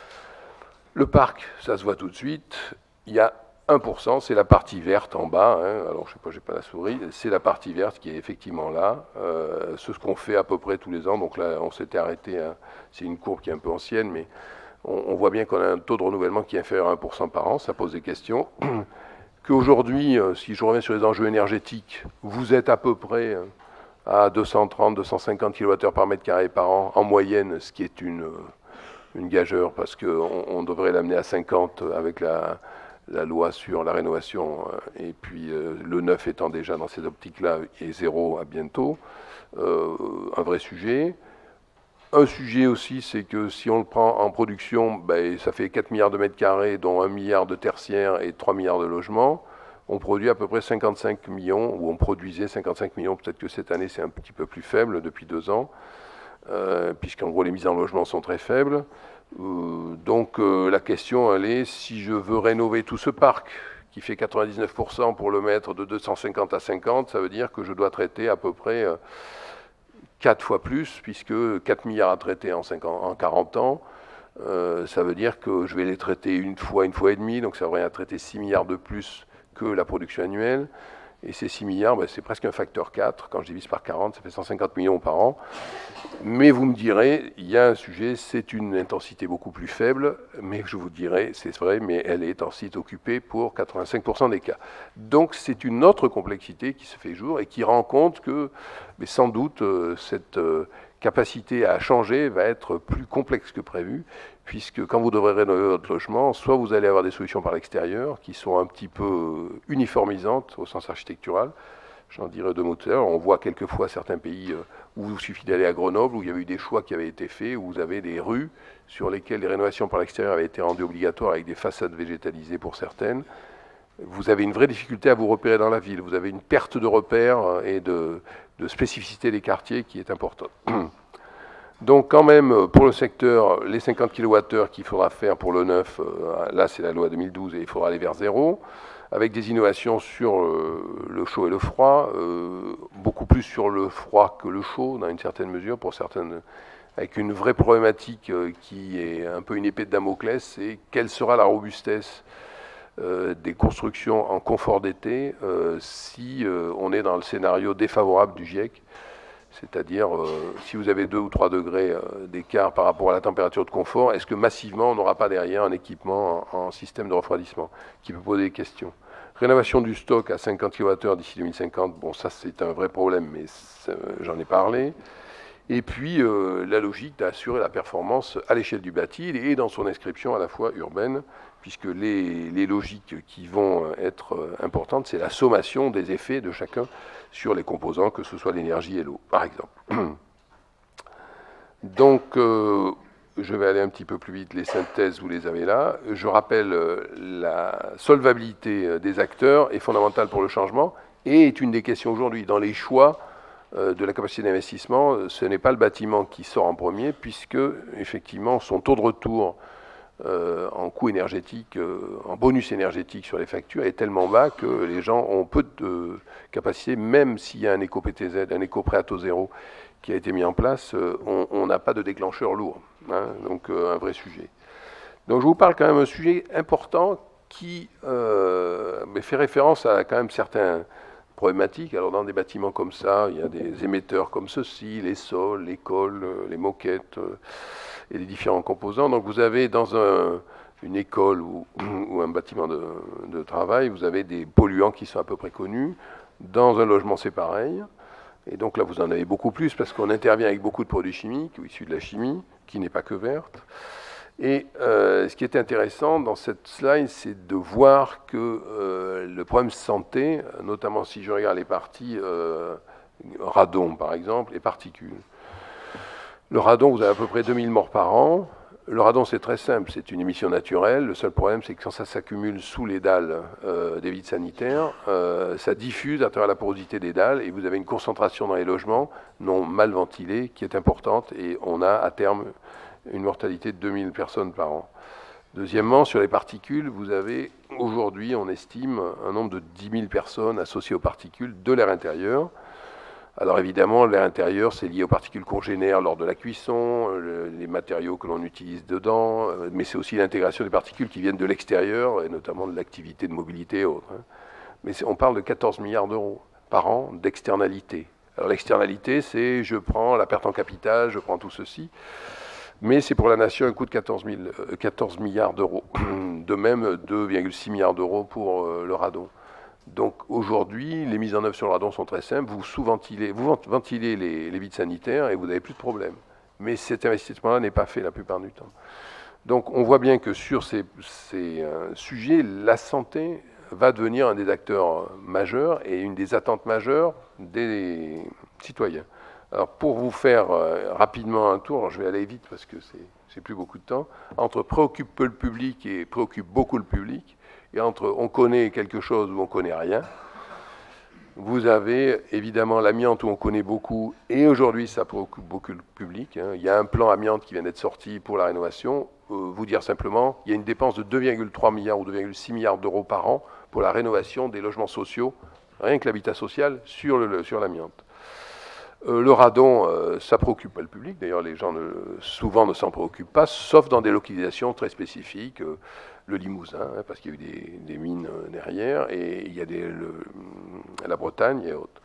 Le parc, ça se voit tout de suite. Il y a un pour cent, c'est la partie verte en bas, hein. Alors je sais pas, j'ai pas la souris, c'est la partie verte qui est effectivement là, euh, c'est ce qu'on fait à peu près tous les ans, donc là on s'était arrêté, hein. C'est une courbe qui est un peu ancienne, mais on, on voit bien qu'on a un taux de renouvellement qui est inférieur à un pour cent par an, ça pose des questions, qu'aujourd'hui, euh, si je reviens sur les enjeux énergétiques, vous êtes à peu près à deux cent trente, deux cent cinquante kilowattheures par mètre carré par an, en moyenne, ce qui est une, une gageure, parce qu'on on devrait l'amener à cinquante avec la... la loi sur la rénovation, et puis euh, le neuf étant déjà dans ces optiques-là, et zéro à bientôt, euh, un vrai sujet. Un sujet aussi, c'est que si on le prend en production, ben, ça fait quatre milliards de mètres carrés, dont un milliard de tertiaires et trois milliards de logements. On produit à peu près cinquante-cinq millions, ou on produisait cinquante-cinq millions, peut-être que cette année c'est un petit peu plus faible depuis deux ans, euh, puisqu'en gros les mises en logement sont très faibles. Euh, donc euh, la question, elle est, si je veux rénover tout ce parc, qui fait quatre-vingt-dix-neuf pour cent pour le mettre de deux cent cinquante à cinquante, ça veut dire que je dois traiter à peu près euh, quatre fois plus, puisque quatre milliards à traiter en, cinquante, en quarante ans, euh, ça veut dire que je vais les traiter une fois, une fois et demie, donc ça va traiter six milliards de plus que la production annuelle. Et ces six milliards, ben, c'est presque un facteur quatre. Quand je divise par quarante, ça fait cent cinquante millions par an. Mais vous me direz, il y a un sujet, c'est une intensité beaucoup plus faible, mais je vous dirai, c'est vrai, mais elle est en site occupé pour quatre-vingt-cinq pour cent des cas. Donc c'est une autre complexité qui se fait jour et qui rend compte que, mais sans doute, euh, cette euh, capacité à changer va être plus complexe que prévu, puisque quand vous devrez rénover votre logement, soit vous allez avoir des solutions par l'extérieur qui sont un petit peu uniformisantes au sens architectural. J'en dirai deux mots tout à l'heure. On voit quelquefois certains pays où il suffit d'aller à Grenoble, où il y avait eu des choix qui avaient été faits, où vous avez des rues sur lesquelles les rénovations par l'extérieur avaient été rendues obligatoires avec des façades végétalisées pour certaines. Vous avez une vraie difficulté à vous repérer dans la ville. Vous avez une perte de repères et de, de spécificité des quartiers qui est importante. Donc quand même, pour le secteur, les cinquante kilowattheures qu'il faudra faire pour le neuf, là c'est la loi deux mille douze et il faudra aller vers zéro, avec des innovations sur le chaud et le froid, euh, beaucoup plus sur le froid que le chaud, dans une certaine mesure, pour certaines, avec une vraie problématique qui est un peu une épée de Damoclès, c'est quelle sera la robustesse euh, des constructions en confort d'été euh, si euh, on est dans le scénario défavorable du GIEC. C'est-à-dire, euh, si vous avez deux ou trois degrés euh, d'écart par rapport à la température de confort, est-ce que massivement, on n'aura pas derrière un équipement en, en système de refroidissement qui peut poser des questions. Rénovation du stock à cinquante kilowattheures d'ici deux mille cinquante, bon, ça c'est un vrai problème, mais euh, j'en ai parlé. Et puis, euh, la logique d'assurer la performance à l'échelle du bâti et dans son inscription à la fois urbaine, puisque les, les logiques qui vont être importantes, c'est la sommation des effets de chacun sur les composants, que ce soit l'énergie et l'eau, par exemple. Donc, euh, je vais aller un petit peu plus vite, les synthèses, vous les avez là. Je rappelle, euh, la solvabilité des acteurs est fondamentale pour le changement et est une des questions aujourd'hui. Dans les choix euh, de la capacité d'investissement, ce n'est pas le bâtiment qui sort en premier, puisque, effectivement, son taux de retour Euh, en coût énergétique, euh, en bonus énergétique sur les factures est tellement bas que les gens ont peu de capacité, même s'il y a un éco-P T Z, un éco-prêt à taux zéro qui a été mis en place, euh, on n'a pas de déclencheur lourd, hein, donc euh, un vrai sujet. Donc je vous parle quand même d'un sujet important qui euh, fait référence à quand même certaines problématiques. Alors dans des bâtiments comme ça, il y a des émetteurs comme ceci, les sols, les cols, les moquettes, euh, et les différents composants. Donc vous avez dans un, une école ou, ou un bâtiment de, de travail, vous avez des polluants qui sont à peu près connus. Dans un logement, c'est pareil. Et donc là, vous en avez beaucoup plus parce qu'on intervient avec beaucoup de produits chimiques ou issus de la chimie, qui n'est pas que verte. Et euh, ce qui est intéressant dans cette slide, c'est de voir que euh, le problème santé, notamment si je regarde les parties euh, radon, par exemple, les particules. Le radon, vous avez à peu près deux mille morts par an. Le radon, c'est très simple, c'est une émission naturelle. Le seul problème, c'est que quand ça s'accumule sous les dalles euh, des vides sanitaires, euh, ça diffuse à travers la porosité des dalles et vous avez une concentration dans les logements non mal ventilés qui est importante et on a à terme une mortalité de deux mille personnes par an. Deuxièmement, sur les particules, vous avez aujourd'hui, on estime, un nombre de dix mille personnes associées aux particules de l'air intérieur. Alors évidemment, l'air intérieur, c'est lié aux particules congénères lors de la cuisson, le, les matériaux que l'on utilise dedans, euh, mais c'est aussi l'intégration des particules qui viennent de l'extérieur, et notamment de l'activité de mobilité et autres. Hein. Mais on parle de quatorze milliards d'euros par an d'externalité. Alors l'externalité, c'est je prends la perte en capital, je prends tout ceci, mais c'est pour la nation un coût de quatorze milliards d'euros. De même, deux virgule six milliards d'euros pour euh, le radon. Donc aujourd'hui, les mises en œuvre sur le radon sont très simples. Vous sous-ventilez, vous ventilez les, les vides sanitaires et vous n'avez plus de problème. Mais cet investissement-là n'est pas fait la plupart du temps. Donc on voit bien que sur ces, ces euh, sujets, la santé va devenir un des acteurs majeurs et une des attentes majeures des citoyens. Alors pour vous faire euh, rapidement un tour, alors je vais aller vite parce que c'est, j'ai plus beaucoup de temps, entre préoccupe peu le public et préoccupe beaucoup le public, et entre on connaît quelque chose ou on connaît rien, vous avez évidemment l'amiante où on connaît beaucoup, et aujourd'hui ça préoccupe beaucoup le public. Hein. Il y a un plan amiante qui vient d'être sorti pour la rénovation. Euh, vous dire simplement, il y a une dépense de deux virgule trois milliards ou deux virgule six milliards d'euros par an pour la rénovation des logements sociaux, rien que l'habitat social, sur, le, sur l'amiante. Euh, le radon, euh, ça préoccupe pas le public. D'ailleurs, les gens ne, souvent ne s'en préoccupent pas, sauf dans des localisations très spécifiques. Euh, le Limousin, hein, parce qu'il y a eu des, des mines euh, derrière, et il y a des, le, la Bretagne et autres.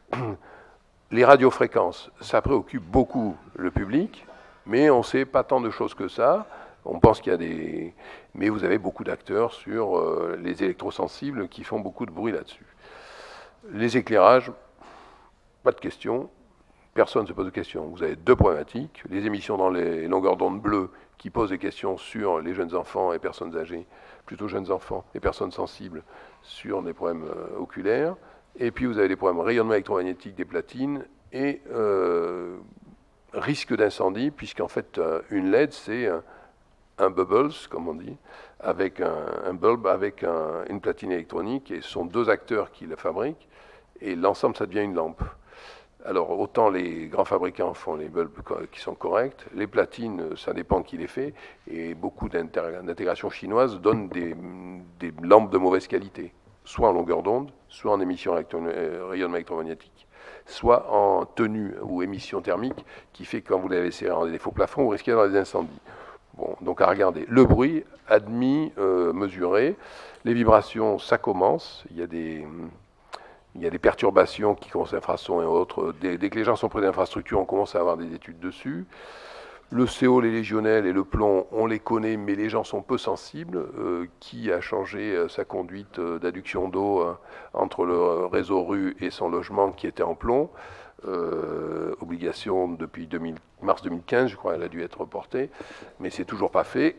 Les radiofréquences, ça préoccupe beaucoup le public, mais on ne sait pas tant de choses que ça. On pense qu'il y a des... Mais vous avez beaucoup d'acteurs sur euh, les électrosensibles qui font beaucoup de bruit là-dessus. Les éclairages, pas de question. personne ne se pose de questions. Vous avez deux problématiques, les émissions dans les longueurs d'onde bleues qui posent des questions sur les jeunes enfants et personnes âgées, plutôt jeunes enfants et personnes sensibles sur des problèmes euh, oculaires, et puis vous avez les problèmes rayonnement électromagnétique des platines et euh, risque d'incendie, puisqu'en fait euh, une L E D c'est un, un bubbles, comme on dit, avec un, un bulbe, avec un, une platine électronique, et ce sont deux acteurs qui la fabriquent, et l'ensemble ça devient une lampe. Alors, autant les grands fabricants font les bulbes qui sont corrects, les platines, ça dépend qui les fait, et beaucoup d'intégrations chinoises donnent des, des lampes de mauvaise qualité, soit en longueur d'onde, soit en émission rayonnement électromagnétique, soit en tenue ou émission thermique, qui fait que quand vous les laissez dans des faux plafonds, vous risquez d'avoir des incendies. Bon, donc à regarder. Le bruit, admis, euh, mesuré. Les vibrations, ça commence. Il y a des... Il y a des perturbations qui concernent infrasons et autres. Dès, dès que les gens sont près d'infrastructures, on commence à avoir des études dessus. Le C O, les légionnels et le plomb, on les connaît, mais les gens sont peu sensibles. Euh, qui a changé euh, sa conduite euh, d'adduction d'eau euh, entre le réseau rue et son logement qui était en plomb? euh, Obligation depuis deux mille, mars deux mille quinze, je crois, elle a dû être reportée, mais c'est toujours pas fait.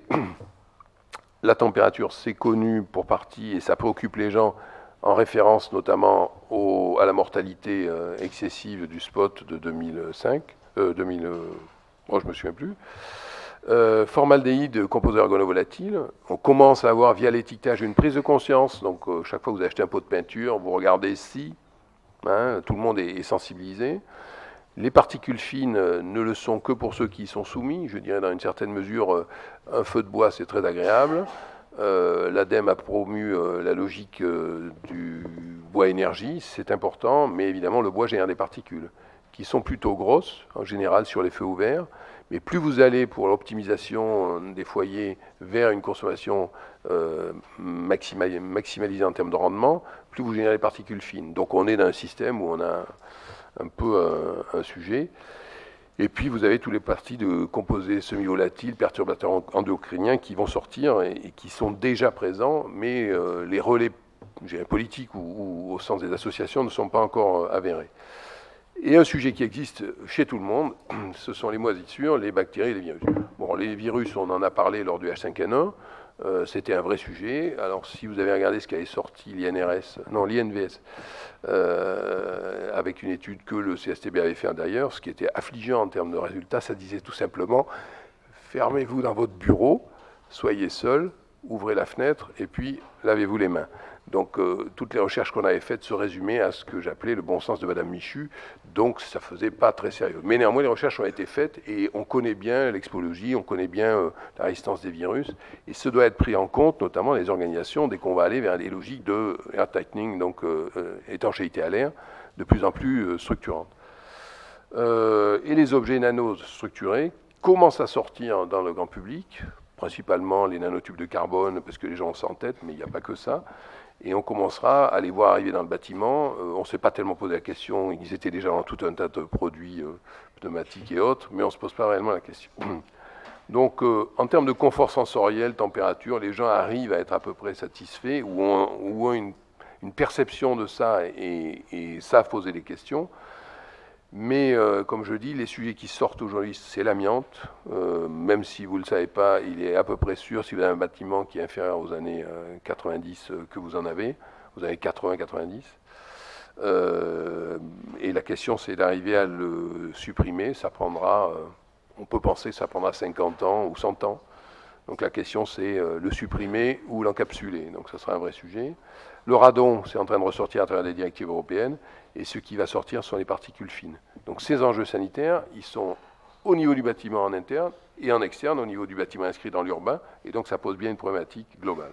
La température, c'est connu pour partie et ça préoccupe les gens, en référence notamment au, à la mortalité euh, excessive du spot de deux mille cinq, euh, deux mille, euh, moi je ne me souviens plus. Euh, formaldéhyde, composé organovolatile. On commence à avoir via l'étiquetage une prise de conscience. Donc euh, chaque fois que vous achetez un pot de peinture, vous regardez si, hein, tout le monde est, est sensibilisé. Les particules fines euh, ne le sont que pour ceux qui y sont soumis. Je dirais dans une certaine mesure, euh, un feu de bois c'est très agréable. Euh, L'ADEME a promu euh, la logique euh, du bois énergie, c'est important, mais évidemment le bois génère des particules qui sont plutôt grosses, en général sur les feux ouverts, mais plus vous allez pour l'optimisation des foyers vers une consommation euh, maximalisée, maximalisée en termes de rendement, plus vous générez des particules fines. Donc on est dans un système où on a un peu un, un sujet. Et puis, vous avez tous les parties de composés semi-volatiles, perturbateurs endocriniens qui vont sortir et, et qui sont déjà présents, mais euh, les relais politiques ou, ou au sens des associations ne sont pas encore euh, avérés. Et un sujet qui existe chez tout le monde, ce sont les moisissures, les bactéries et les virus. Bon, les virus, on en a parlé lors du H cinq N un. Euh, c'était un vrai sujet. Alors, si vous avez regardé ce qu'avait sorti l'I N R S, non, l'I N V S, euh, avec une étude que le C S T B avait fait d'ailleurs, ce qui était affligeant en termes de résultats, ça disait tout simplement, fermez-vous dans votre bureau, soyez seul, ouvrez la fenêtre et puis lavez-vous les mains. Donc, euh, toutes les recherches qu'on avait faites se résumaient à ce que j'appelais le bon sens de Madame Michu, donc ça ne faisait pas très sérieux. Mais néanmoins, les recherches ont été faites et on connaît bien l'expologie, on connaît bien euh, la résistance des virus, et ce doit être pris en compte, notamment les organisations, dès qu'on va aller vers des logiques de air tightening, donc euh, euh, étanchéité à l'air, de plus en plus euh, structurantes. Euh, et les objets nanostructurés commencent à sortir dans le grand public, principalement les nanotubes de carbone, parce que les gens ont ça en tête, mais il n'y a pas que ça. Et on commencera à les voir arriver dans le bâtiment. Euh, on ne s'est pas tellement posé la question, ils étaient déjà dans tout un tas de produits euh, pneumatiques et autres, mais on ne se pose pas réellement la question. Donc, euh, en termes de confort sensoriel, température, les gens arrivent à être à peu près satisfaits, ou ont, ou ont une, une perception de ça et, et savent poser des questions. Mais, euh, comme je dis, les sujets qui sortent aujourd'hui, c'est l'amiante. Euh, même si vous ne le savez pas, il est à peu près sûr, si vous avez un bâtiment qui est inférieur aux années euh, quatre-vingt-dix, euh, que vous en avez, vous avez quatre-vingts quatre-vingt-dix. Euh, et la question, c'est d'arriver à le supprimer. Ça prendra, euh, on peut penser que ça prendra cinquante ans ou cent ans. Donc la question, c'est euh, le supprimer ou l'encapsuler. Donc ça sera un vrai sujet. Le radon, c'est en train de ressortir à travers des directives européennes. Et ce qui va sortir sont les particules fines. Donc ces enjeux sanitaires, ils sont au niveau du bâtiment en interne et en externe, au niveau du bâtiment inscrit dans l'urbain. Et donc ça pose bien une problématique globale.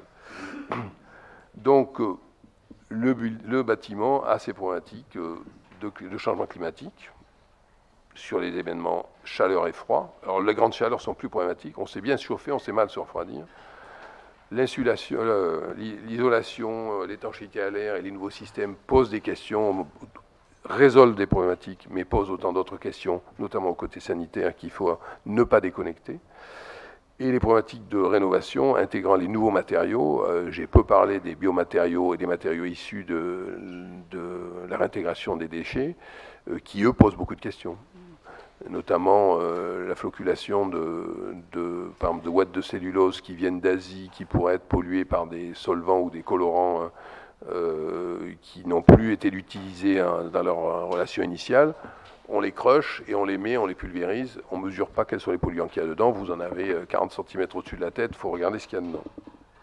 Donc euh, le, le bâtiment a ces problématiques euh, de, de changement climatique sur les événements chaleur et froid. Alors les grandes chaleurs sont plus problématiques. On sait bien se chauffer, on sait mal se refroidir. L'insulation, l'isolation, l'étanchéité à l'air et les nouveaux systèmes posent des questions, résolvent des problématiques, mais posent autant d'autres questions, notamment au côté sanitaire, qu'il faut ne pas déconnecter. Et les problématiques de rénovation intégrant les nouveaux matériaux. Euh, j'ai peu parlé des biomatériaux et des matériaux issus de, de la réintégration des déchets, euh, qui, eux, posent beaucoup de questions. notamment euh, la floculation de, de, par exemple, de ouates de cellulose qui viennent d'Asie, qui pourraient être polluées par des solvants ou des colorants euh, qui n'ont plus été utilisés hein, dans leur relation initiale. On les crush et on les met, on les pulvérise. On ne mesure pas quels sont les polluants qu'il y a dedans. Vous en avez quarante centimètres au-dessus de la tête, il faut regarder ce qu'il y a dedans.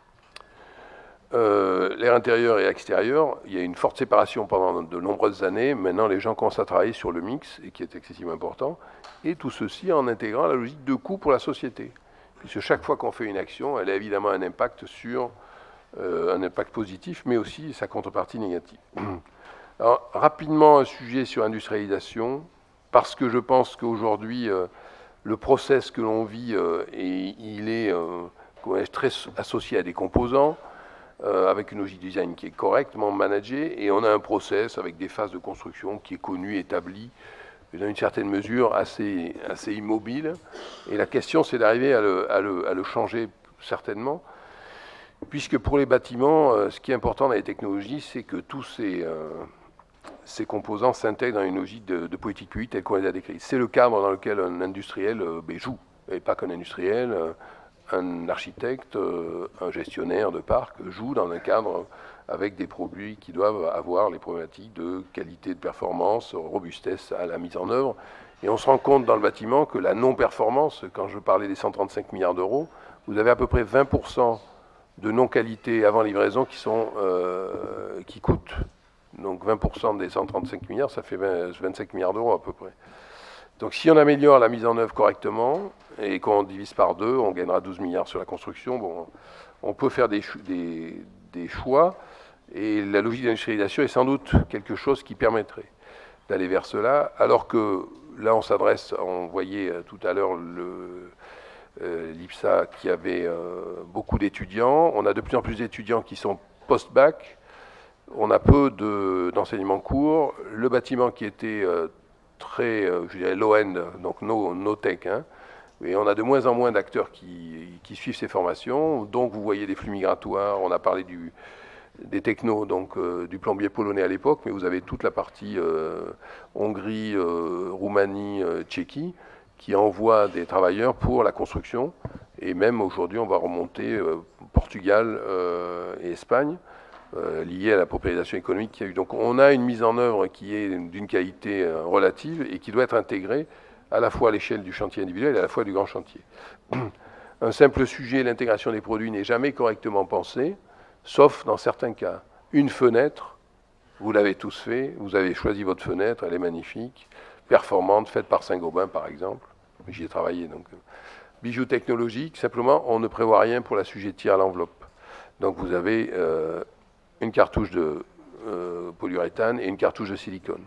Euh, l'air intérieur et extérieur, il y a une forte séparation pendant de nombreuses années. Maintenant, les gens commencent à travailler sur le mix, et qui est excessivement important. Et tout ceci en intégrant la logique de coût pour la société. Puisque chaque fois qu'on fait une action, elle a évidemment un impact sur euh, un impact positif, mais aussi sa contrepartie négative. Alors, rapidement, un sujet sur l'industrialisation, parce que je pense qu'aujourd'hui, euh, le process que l'on vit, euh, et il est euh, très associé à des composants, euh, avec une logique de design qui est correctement managée, et on a un process avec des phases de construction qui est connu, établi, dans une certaine mesure assez, assez immobile. Et la question, c'est d'arriver à le, à, le, à le changer certainement, puisque pour les bâtiments, euh, ce qui est important dans les technologies, c'est que tous ces... Euh, ces composants s'intègrent dans une logique de, de politique publique telle qu'on les a décrites. C'est le cadre dans lequel un industriel euh, ben, joue, et pas qu'un industriel, euh, un architecte, euh, un gestionnaire de parc joue dans un cadre avec des produits qui doivent avoir les problématiques de qualité de performance, robustesse à la mise en œuvre. Et on se rend compte dans le bâtiment que la non-performance, quand je parlais des cent trente-cinq milliards d'euros, vous avez à peu près vingt pour cent de non-qualité avant livraison qui, sont, euh, qui coûtent. Donc vingt pour cent des cent trente-cinq milliards, ça fait vingt, vingt-cinq milliards d'euros à peu près. Donc si on améliore la mise en œuvre correctement et qu'on divise par deux, on gagnera douze milliards sur la construction. Bon, on peut faire des, des, des choix et la logique d'industrialisation est sans doute quelque chose qui permettrait d'aller vers cela, alors que là on s'adresse, on voyait tout à l'heure le... Euh, l'I P S A qui avait euh, beaucoup d'étudiants. On a de plus en plus d'étudiants qui sont post-bac. On a peu d'enseignements courts. Le bâtiment qui était euh, très, euh, je dirais, low-end, donc no, no tech, hein, et on a de moins en moins d'acteurs qui, qui suivent ces formations. Donc vous voyez des flux migratoires. On a parlé du, des technos, donc euh, du plombier polonais à l'époque, mais vous avez toute la partie euh, Hongrie, euh, Roumanie, euh, Tchéquie, qui envoie des travailleurs pour la construction. Et même aujourd'hui, on va remonter euh, Portugal euh, et Espagne, euh, liées à la paupérisation économique qu'il y a eu. Donc on a une mise en œuvre qui est d'une qualité euh, relative et qui doit être intégrée à la fois à l'échelle du chantier individuel et à la fois du grand chantier. Un simple sujet, l'intégration des produits, n'est jamais correctement pensé, sauf dans certains cas. Une fenêtre, vous l'avez tous fait, vous avez choisi votre fenêtre, elle est magnifique, performante, faite par Saint-Gobain par exemple. J'y ai travaillé, donc bijoux technologiques, simplement on ne prévoit rien pour l'assujettir à l'enveloppe. Donc vous avez euh, une cartouche de euh, polyuréthane et une cartouche de silicone.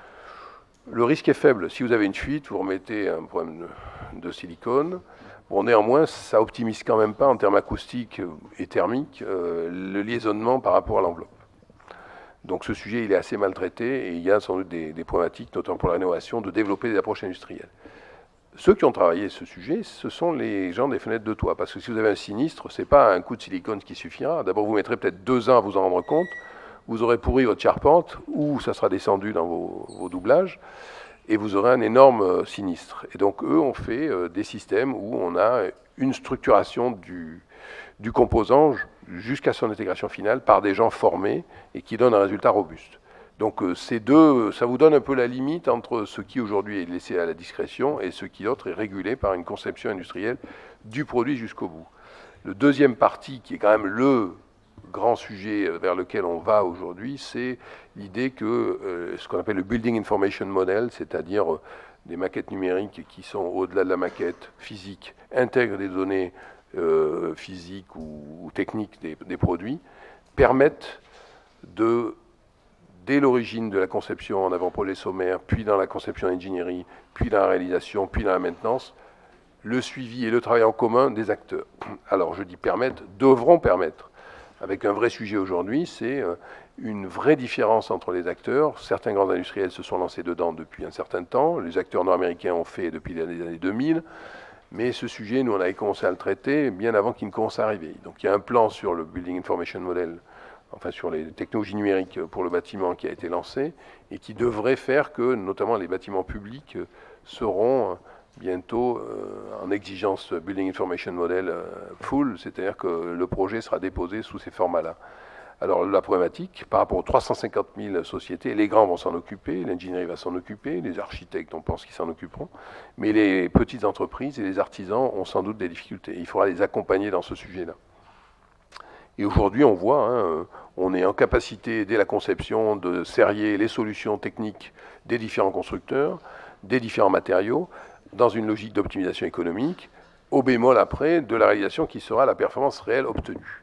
Le risque est faible. Si vous avez une fuite, vous remettez un problème de, de silicone. Bon, néanmoins, ça optimise quand même pas en termes acoustiques et thermiques euh, le liaisonnement par rapport à l'enveloppe. Donc ce sujet, il est assez maltraité et il y a sans doute des, des problématiques, notamment pour la rénovation, de développer des approches industrielles. Ceux qui ont travaillé ce sujet, ce sont les gens des fenêtres de toit. Parce que si vous avez un sinistre, ce n'est pas un coup de silicone qui suffira. D'abord, vous mettrez peut-être deux ans à vous en rendre compte. Vous aurez pourri votre charpente, ou ça sera descendu dans vos, vos doublages, et vous aurez un énorme euh, sinistre. Et donc, eux ont fait euh, des systèmes où on a une structuration du, du composant jusqu'à son intégration finale par des gens formés et qui donnent un résultat robuste. Donc ces deux, ça vous donne un peu la limite entre ce qui aujourd'hui est laissé à la discrétion et ce qui d'autre est régulé par une conception industrielle du produit jusqu'au bout. Le deuxième parti, qui est quand même le grand sujet vers lequel on va aujourd'hui, c'est l'idée que euh, ce qu'on appelle le Building Information Model, c'est-à-dire euh, des maquettes numériques qui sont au-delà de la maquette physique, intègrent des données euh, physiques ou, ou techniques des, des produits, permettent de dès l'origine de la conception en avant-projet sommaire, puis dans la conception d'ingénierie, puis dans la réalisation, puis dans la maintenance, le suivi et le travail en commun des acteurs. Alors, je dis permettre, devront permettre. Avec un vrai sujet aujourd'hui, c'est une vraie différence entre les acteurs. Certains grands industriels se sont lancés dedans depuis un certain temps. Les acteurs nord-américains ont fait depuis les années deux mille. Mais ce sujet, nous, on avait commencé à le traiter bien avant qu'il ne commence à arriver. Donc, il y a un plan sur le Building Information Model enfin sur les technologies numériques pour le bâtiment qui a été lancé et qui devrait faire que notamment les bâtiments publics seront bientôt euh, en exigence Building Information Model euh, full, c'est-à-dire que le projet sera déposé sous ces formats-là. Alors la problématique, par rapport aux trois cent cinquante mille sociétés, les grands vont s'en occuper, l'ingénierie va s'en occuper, les architectes, on pense qu'ils s'en occuperont, mais les petites entreprises et les artisans ont sans doute des difficultés. Il faudra les accompagner dans ce sujet-là. Et aujourd'hui, on voit, hein, on est en capacité, dès la conception, de serrer les solutions techniques des différents constructeurs, des différents matériaux, dans une logique d'optimisation économique, au bémol après de la réalisation qui sera la performance réelle obtenue.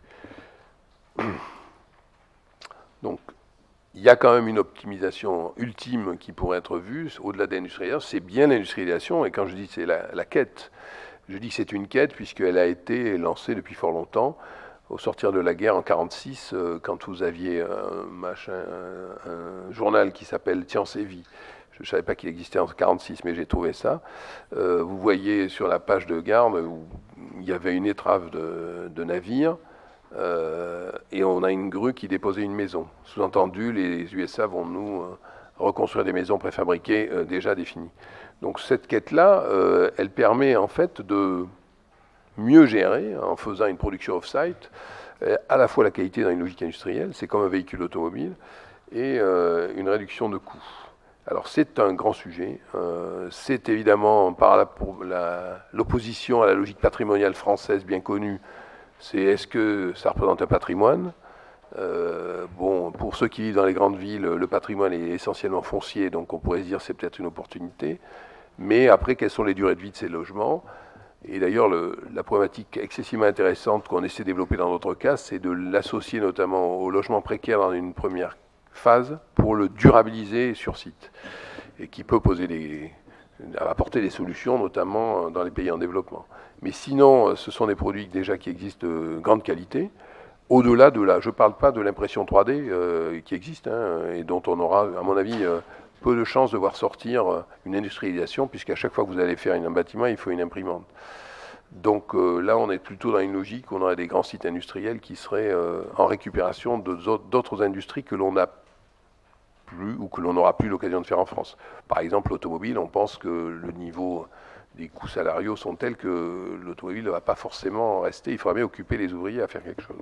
Donc, il y a quand même une optimisation ultime qui pourrait être vue, au-delà de l'industrialisation, c'est bien l'industrialisation, et quand je dis c'est la, la quête, je dis que c'est une quête puisqu'elle a été lancée depuis fort longtemps, au sortir de la guerre en mille neuf cent quarante-six, euh, quand vous aviez un, machin, un, un journal qui s'appelle Science et Vie. Je ne savais pas qu'il existait en mille neuf cent quarante-six, mais j'ai trouvé ça. Euh, vous voyez sur la page de garde où il y avait une étrave de, de navires, euh, et on a une grue qui déposait une maison. Sous-entendu, les U S A vont nous euh, reconstruire des maisons préfabriquées euh, déjà définies. Donc cette quête-là, euh, elle permet en fait de mieux gérer, en faisant une production off-site, euh, à la fois la qualité dans une logique industrielle, c'est comme un véhicule automobile, et euh, une réduction de coûts. Alors c'est un grand sujet, euh, c'est évidemment par l'opposition à la logique patrimoniale française bien connue, c'est est-ce que ça représente un patrimoine? euh, Bon, pour ceux qui vivent dans les grandes villes, le patrimoine est essentiellement foncier, donc on pourrait se dire c'est peut-être une opportunité, mais après quelles sont les durées de vie de ces logements? Et d'ailleurs, la problématique excessivement intéressante qu'on essaie de développer dans notre cas, c'est de l'associer notamment au logement précaire dans une première phase pour le durabiliser sur site, et qui peut poser des, apporter des solutions, notamment dans les pays en développement. Mais sinon, ce sont des produits déjà qui existent de grande qualité. Au-delà de là, je ne parle pas de l'impression trois D euh, qui existe, hein, et dont on aura, à mon avis, euh, peu de chances de voir sortir une industrialisation, puisqu'à chaque fois que vous allez faire un bâtiment, il faut une imprimante. Donc euh, là, on est plutôt dans une logique où on aurait des grands sites industriels qui seraient euh, en récupération d'autres industries que l'on n'a plus ou que l'on n'aura plus l'occasion de faire en France. Par exemple, l'automobile, on pense que le niveau des coûts salariaux sont tels que l'automobile ne va pas forcément rester. Il faudra bien occuper les ouvriers à faire quelque chose.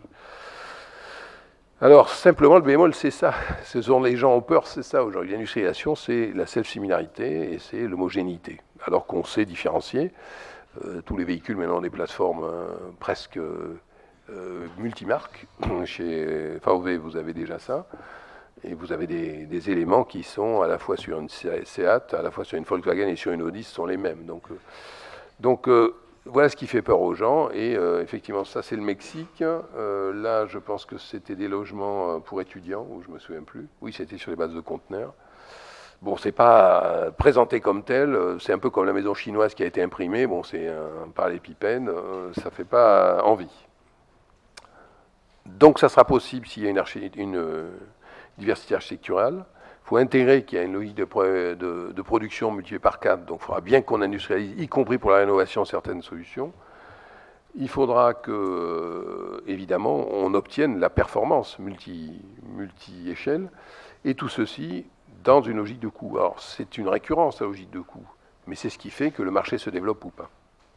Alors, simplement, le bémol, c'est ça. Ce dont les gens ont peur, c'est ça aujourd'hui. L'industrialisation, c'est la self-similarité et c'est l'homogénéité. Alors qu'on sait différencier. Euh, tous les véhicules maintenant ont des plateformes euh, presque euh, multimarques. Chez V W, vous avez déjà ça. Et vous avez des, des éléments qui sont à la fois sur une Seat, à la fois sur une Volkswagen et sur une Audi, ce sont les mêmes. Donc, euh, donc euh, voilà ce qui fait peur aux gens. Et euh, effectivement, ça c'est le Mexique. Euh, là, je pense que c'était des logements pour étudiants, ou je me souviens plus. Oui, c'était sur les bases de conteneurs. Bon, c'est pas présenté comme tel. C'est un peu comme la maison chinoise qui a été imprimée. Bon, c'est un parallépipède. Ça fait pas envie. Donc, ça sera possible s'il y a une, une diversité architecturale. Il faut intégrer qu'il y a une logique de, de, de production multipliée par quatre, donc il faudra bien qu'on industrialise, y compris pour la rénovation, certaines solutions. Il faudra que, évidemment, on obtienne la performance multi, multi-échelle, et tout ceci dans une logique de coût. Alors, c'est une récurrence, la logique de coût, mais c'est ce qui fait que le marché se développe ou pas.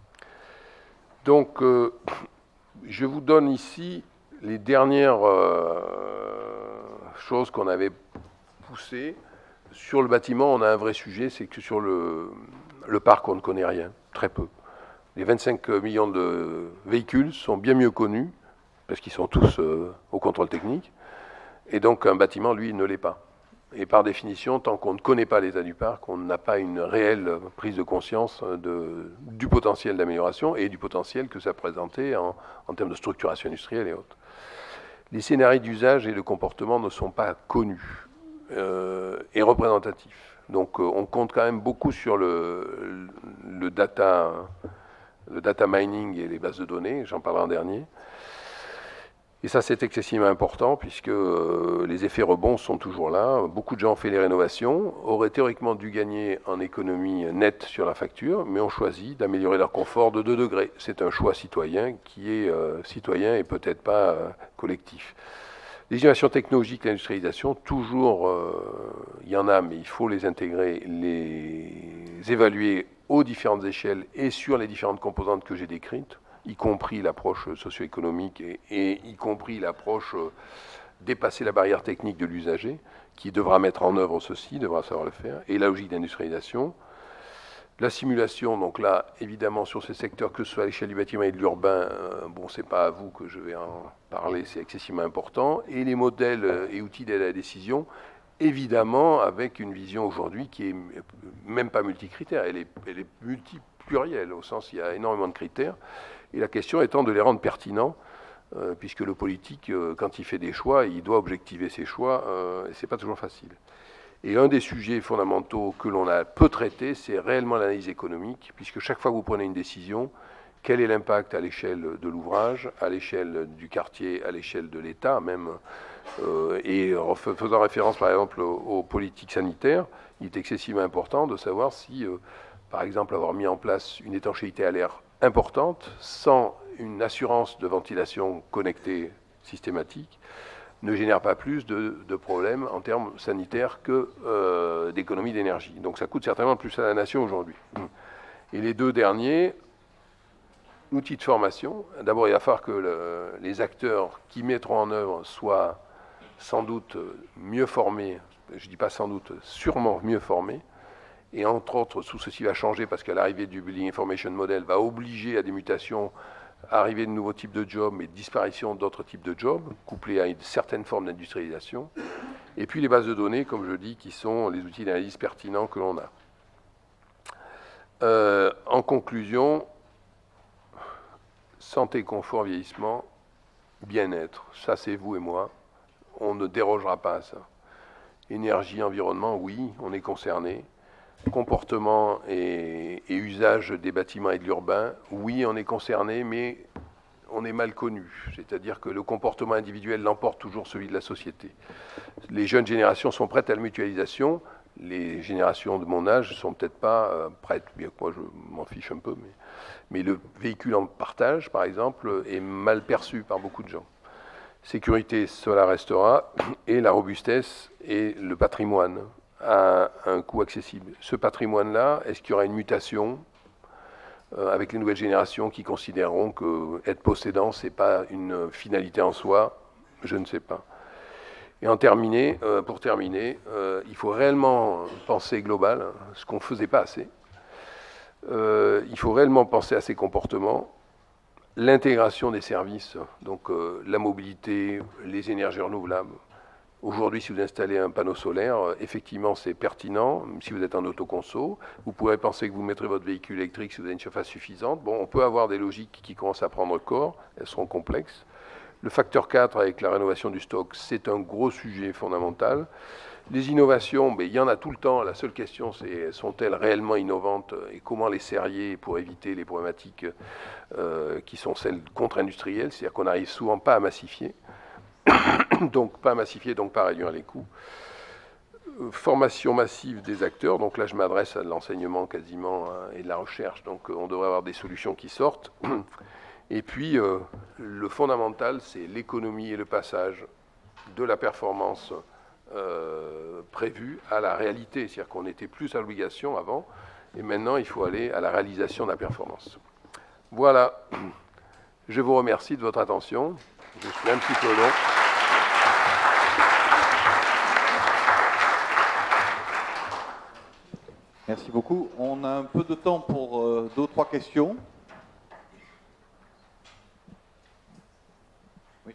Donc, euh, je vous donne ici les dernières euh, choses qu'on avait poussées. Sur le bâtiment, on a un vrai sujet, c'est que sur le, le parc, on ne connaît rien, très peu. Les vingt-cinq millions de véhicules sont bien mieux connus, parce qu'ils sont tous euh, au contrôle technique, et donc un bâtiment, lui, ne l'est pas. Et par définition, tant qu'on ne connaît pas l'état du parc, on n'a pas une réelle prise de conscience de, du potentiel d'amélioration et du potentiel que ça présentait en, en termes de structuration industrielle et autres. Les scénarios d'usage et de comportement ne sont pas connus euh, et représentatifs. Donc euh, on compte quand même beaucoup sur le, le, data, le data mining et les bases de données, j'en parlerai en dernier. Et ça, c'est excessivement important puisque euh, les effets rebonds sont toujours là. Beaucoup de gens ont fait les rénovations, auraient théoriquement dû gagner en économie nette sur la facture, mais ont choisi d'améliorer leur confort de deux degrés. C'est un choix citoyen qui est euh, citoyen et peut-être pas euh, collectif. Les innovations technologiques, l'industrialisation, toujours, euh, il y en a, mais il faut les intégrer, les évaluer aux différentes échelles et sur les différentes composantes que j'ai décrites, y compris l'approche socio-économique et, et y compris l'approche euh, dépasser la barrière technique de l'usager, qui devra mettre en œuvre ceci, devra savoir le faire, et la logique d'industrialisation. La simulation, donc là, évidemment, sur ces secteurs, que ce soit à l'échelle du bâtiment et de l'urbain, euh, bon, c'est pas à vous que je vais en parler, c'est excessivement important. Et les modèles euh, et outils d'aide à la décision, évidemment, avec une vision aujourd'hui qui est même pas multicritère, elle est, elle est multiplurielle, au sens où il y a énormément de critères. Et la question étant de les rendre pertinents, euh, puisque le politique, euh, quand il fait des choix, il doit objectiver ses choix, euh, et c'est pas toujours facile. Et un des sujets fondamentaux que l'on a peu traité, c'est réellement l'analyse économique, puisque chaque fois que vous prenez une décision, quel est l'impact à l'échelle de l'ouvrage, à l'échelle du quartier, à l'échelle de l'État même, euh, et faisant référence par exemple aux, aux politiques sanitaires, il est excessivement important de savoir si, euh, par exemple, avoir mis en place une étanchéité à l'air importante, sans une assurance de ventilation connectée systématique, ne génère pas plus de, de problèmes en termes sanitaires que euh, d'économie d'énergie. Donc ça coûte certainement plus à la nation aujourd'hui. Et les deux derniers, outils de formation. D'abord, il va falloir que le, les acteurs qui mettront en œuvre soient sans doute mieux formés, je ne dis pas sans doute, sûrement mieux formés. Et entre autres, tout ceci va changer parce que l'arrivée du Building Information Model va obliger à des mutations, arrivée de nouveaux types de jobs et disparition d'autres types de jobs, couplés à une certaine forme d'industrialisation. Et puis les bases de données, comme je dis, qui sont les outils d'analyse pertinents que l'on a. Euh, en conclusion, santé, confort, vieillissement, bien-être, ça c'est vous et moi. On ne dérogera pas à ça. Énergie, environnement, oui, on est concerné. Comportement et, et usage des bâtiments et de l'urbain, oui, on est concerné, mais on est mal connu. C'est-à-dire que le comportement individuel l'emporte toujours celui de la société. Les jeunes générations sont prêtes à la mutualisation. Les générations de mon âge ne sont peut-être pas euh, prêtes, bien que moi je m'en fiche un peu. Mais, mais le véhicule en partage, par exemple, est mal perçu par beaucoup de gens. Sécurité, cela restera, et la robustesse et le patrimoine à un coût accessible. Ce patrimoine-là, est-ce qu'il y aura une mutation euh, avec les nouvelles générations qui considéreront que être possédant, ce n'est pas une finalité en soi? Je ne sais pas. Et en terminer, euh, pour terminer, euh, il faut réellement penser global, ce qu'on ne faisait pas assez. Euh, il faut réellement penser à ces comportements, l'intégration des services, donc euh, la mobilité, les énergies renouvelables. Aujourd'hui, si vous installez un panneau solaire, effectivement, c'est pertinent. Si vous êtes en autoconso, vous pourrez penser que vous mettrez votre véhicule électrique si vous avez une surface suffisante. Bon, on peut avoir des logiques qui commencent à prendre corps. Elles seront complexes. Le facteur quatre, avec la rénovation du stock, c'est un gros sujet fondamental. Les innovations, ben, il y en a tout le temps. La seule question, c'est sont-elles réellement innovantes et comment les serrer pour éviter les problématiques euh, qui sont celles contre-industrielles, c'est-à-dire qu'on n'arrive souvent pas à massifier. Donc pas massifier, donc pas réduire les coûts. Formation massive des acteurs, donc là je m'adresse à l'enseignement quasiment hein, et de la recherche, donc on devrait avoir des solutions qui sortent. Et puis euh, le fondamental, c'est l'économie et le passage de la performance euh, prévue à la réalité, c'est-à-dire qu'on était plus à l'obligation avant, et maintenant il faut aller à la réalisation de la performance. Voilà, je vous remercie de votre attention, je suis un petit peu long. Merci beaucoup. On a un peu de temps pour euh, deux ou trois questions. Oui.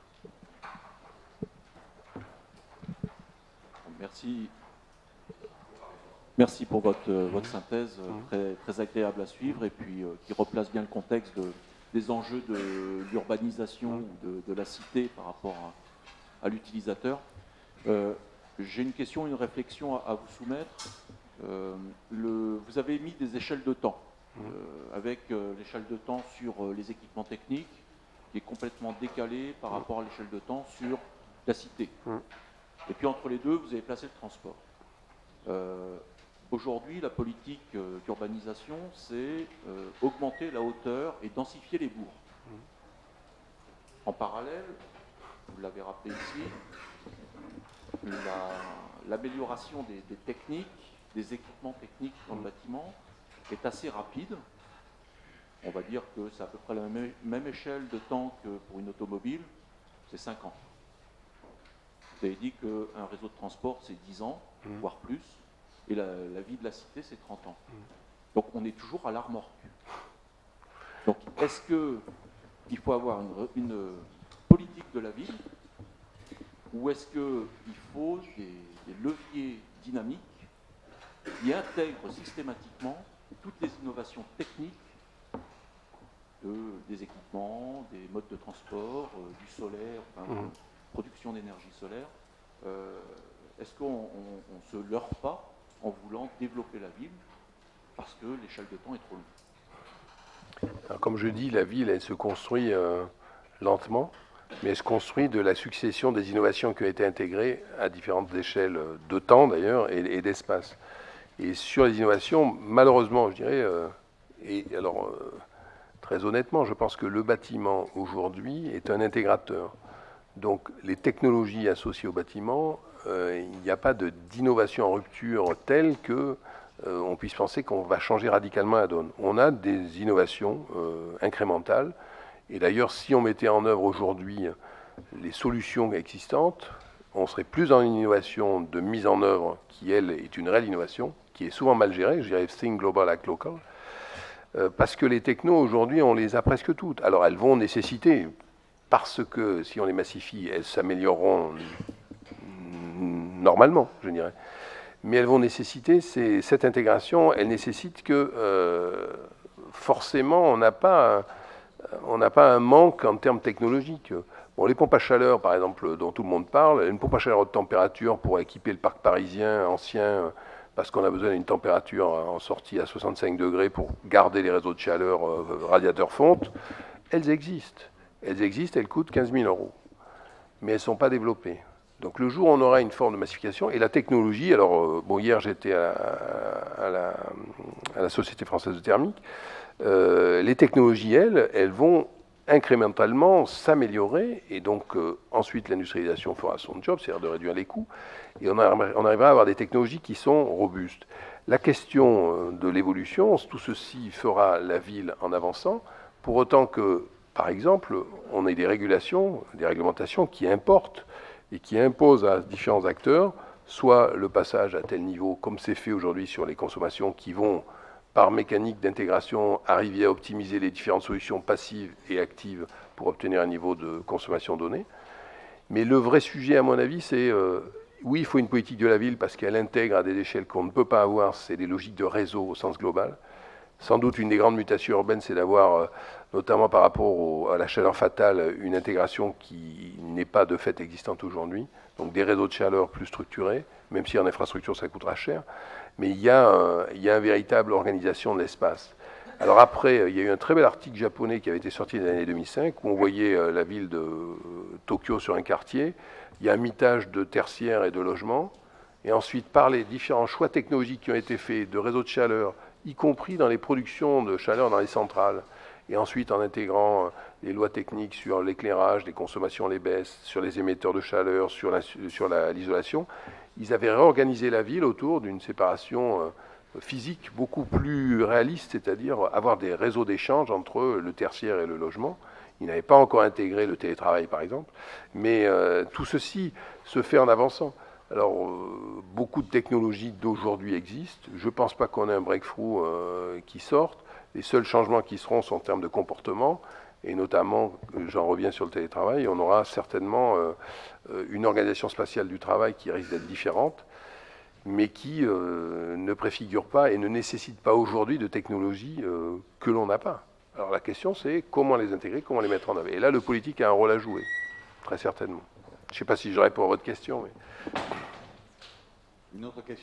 Merci. Merci pour votre, votre synthèse, très, très agréable à suivre et puis euh, qui replace bien le contexte de, des enjeux de l'urbanisation ou de, de la cité par rapport à, à l'utilisateur. Euh, j'ai une question, une réflexion à, à vous soumettre. Euh, le, vous avez mis des échelles de temps, euh, avec euh, l'échelle de temps sur euh, les équipements techniques, qui est complètement décalée par rapport à l'échelle de temps sur la cité. Et puis entre les deux, vous avez placé le transport. Euh, Aujourd'hui, la politique euh, d'urbanisation, c'est euh, augmenter la hauteur et densifier les bourgs. En parallèle, vous l'avez rappelé ici, l'amélioration la, des, des techniques, des équipements techniques dans le bâtiment est assez rapide. On va dire que c'est à peu près la même, même échelle de temps que pour une automobile, c'est cinq ans. Vous avez dit qu'un réseau de transport, c'est dix ans, mmh. voire plus, et la, la vie de la cité, c'est trente ans. Mmh. Donc on est toujours à la remorque. Donc est-ce qu'il faut avoir une, une politique de la ville, ou est-ce qu'il faut des, des leviers dynamiques qui intègrent systématiquement toutes les innovations techniques de, des équipements, des modes de transport, euh, du solaire, enfin, mmh. production d'énergie solaire. Euh, Est-ce qu'on ne se leurre pas en voulant développer la ville parce que l'échelle de temps est trop longue? Alors, comme je dis, la ville, elle se construit euh, lentement, mais elle se construit de la succession des innovations qui ont été intégrées à différentes échelles de temps d'ailleurs et, et d'espace. Et sur les innovations, malheureusement, je dirais, euh, et alors euh, très honnêtement, je pense que le bâtiment aujourd'hui est un intégrateur. Donc les technologies associées au bâtiment, euh, il n'y a pas d'innovation en rupture telle que euh, on puisse penser qu'on va changer radicalement la donne. On a des innovations euh, incrémentales. Et d'ailleurs, si on mettait en œuvre aujourd'hui les solutions existantes, on serait plus dans une innovation de mise en œuvre qui, elle, est une réelle innovation, qui est souvent mal gérée, je dirais think global, act local, euh, parce que les technos, aujourd'hui, on les a presque toutes. Alors, elles vont nécessiter, parce que si on les massifie, elles s'amélioreront normalement, je dirais. Mais elles vont nécessiter, cette intégration, elle nécessite que, euh, forcément, on n'a pas, on n'a pas un manque en termes technologiques. Bon, les pompes à chaleur, par exemple, dont tout le monde parle, une pompe à chaleur haute température pour équiper le parc parisien ancien, parce qu'on a besoin d'une température en sortie à soixante-cinq degrés pour garder les réseaux de chaleur euh, radiateurs fonte, elles existent. Elles existent, elles coûtent quinze mille euros. Mais elles ne sont pas développées. Donc le jour où on aura une forme de massification, et la technologie, alors, euh, bon, hier j'étais à, à, à, la, à la Société française de thermique, euh, les technologies, elles, elles vont incrémentalement s'améliorer, et donc euh, ensuite l'industrialisation fera son job, c'est-à-dire de réduire les coûts, et on, a, on arrivera à avoir des technologies qui sont robustes. La question de l'évolution, tout ceci fera la ville en avançant, pour autant que, par exemple, on ait des régulations, des réglementations qui importent et qui imposent à différents acteurs soit le passage à tel niveau, comme c'est fait aujourd'hui sur les consommations, qui vont, par mécanique d'intégration, arriver à optimiser les différentes solutions passives et actives pour obtenir un niveau de consommation donné. Mais le vrai sujet, à mon avis, c'est, euh, oui, il faut une politique de la ville parce qu'elle intègre à des échelles qu'on ne peut pas avoir, c'est des logiques de réseau au sens global. Sans doute, une des grandes mutations urbaines, c'est d'avoir, euh, notamment par rapport au, à la chaleur fatale, une intégration qui n'est pas de fait existante aujourd'hui. Donc des réseaux de chaleur plus structurés, même si en infrastructure ça coûtera cher. Mais il y a, un, il y a une véritable organisation de l'espace. Alors après, il y a eu un très bel article japonais qui avait été sorti dans l'année deux mille cinq, où on voyait euh, la ville de euh, Tokyo sur un quartier. Il y a un mitage de tertiaires et de logements. Et ensuite, par les différents choix technologiques qui ont été faits de réseaux de chaleur, y compris dans les productions de chaleur dans les centrales, et ensuite en intégrant les lois techniques sur l'éclairage, les consommations, les baisses, sur les émetteurs de chaleur, sur la, sur la, l'isolation, ils avaient réorganisé la ville autour d'une séparation physique beaucoup plus réaliste, c'est-à-dire avoir des réseaux d'échange entre le tertiaire et le logement. Ils n'avaient pas encore intégré le télétravail, par exemple, mais euh, tout ceci se fait en avançant. Alors, euh, beaucoup de technologies d'aujourd'hui existent. Je ne pense pas qu'on ait un breakthrough euh, qui sorte. Les seuls changements qui seront sont en termes de comportement, et notamment, j'en reviens sur le télétravail, on aura certainement euh, une organisation spatiale du travail qui risque d'être différente, mais qui euh, ne préfigure pas et ne nécessite pas aujourd'hui de technologies euh, que l'on n'a pas. Alors la question, c'est comment les intégrer, comment les mettre en œuvre. Et là, le politique a un rôle à jouer, très certainement. Je ne sais pas si je réponds à votre question. Mais... Une autre question ?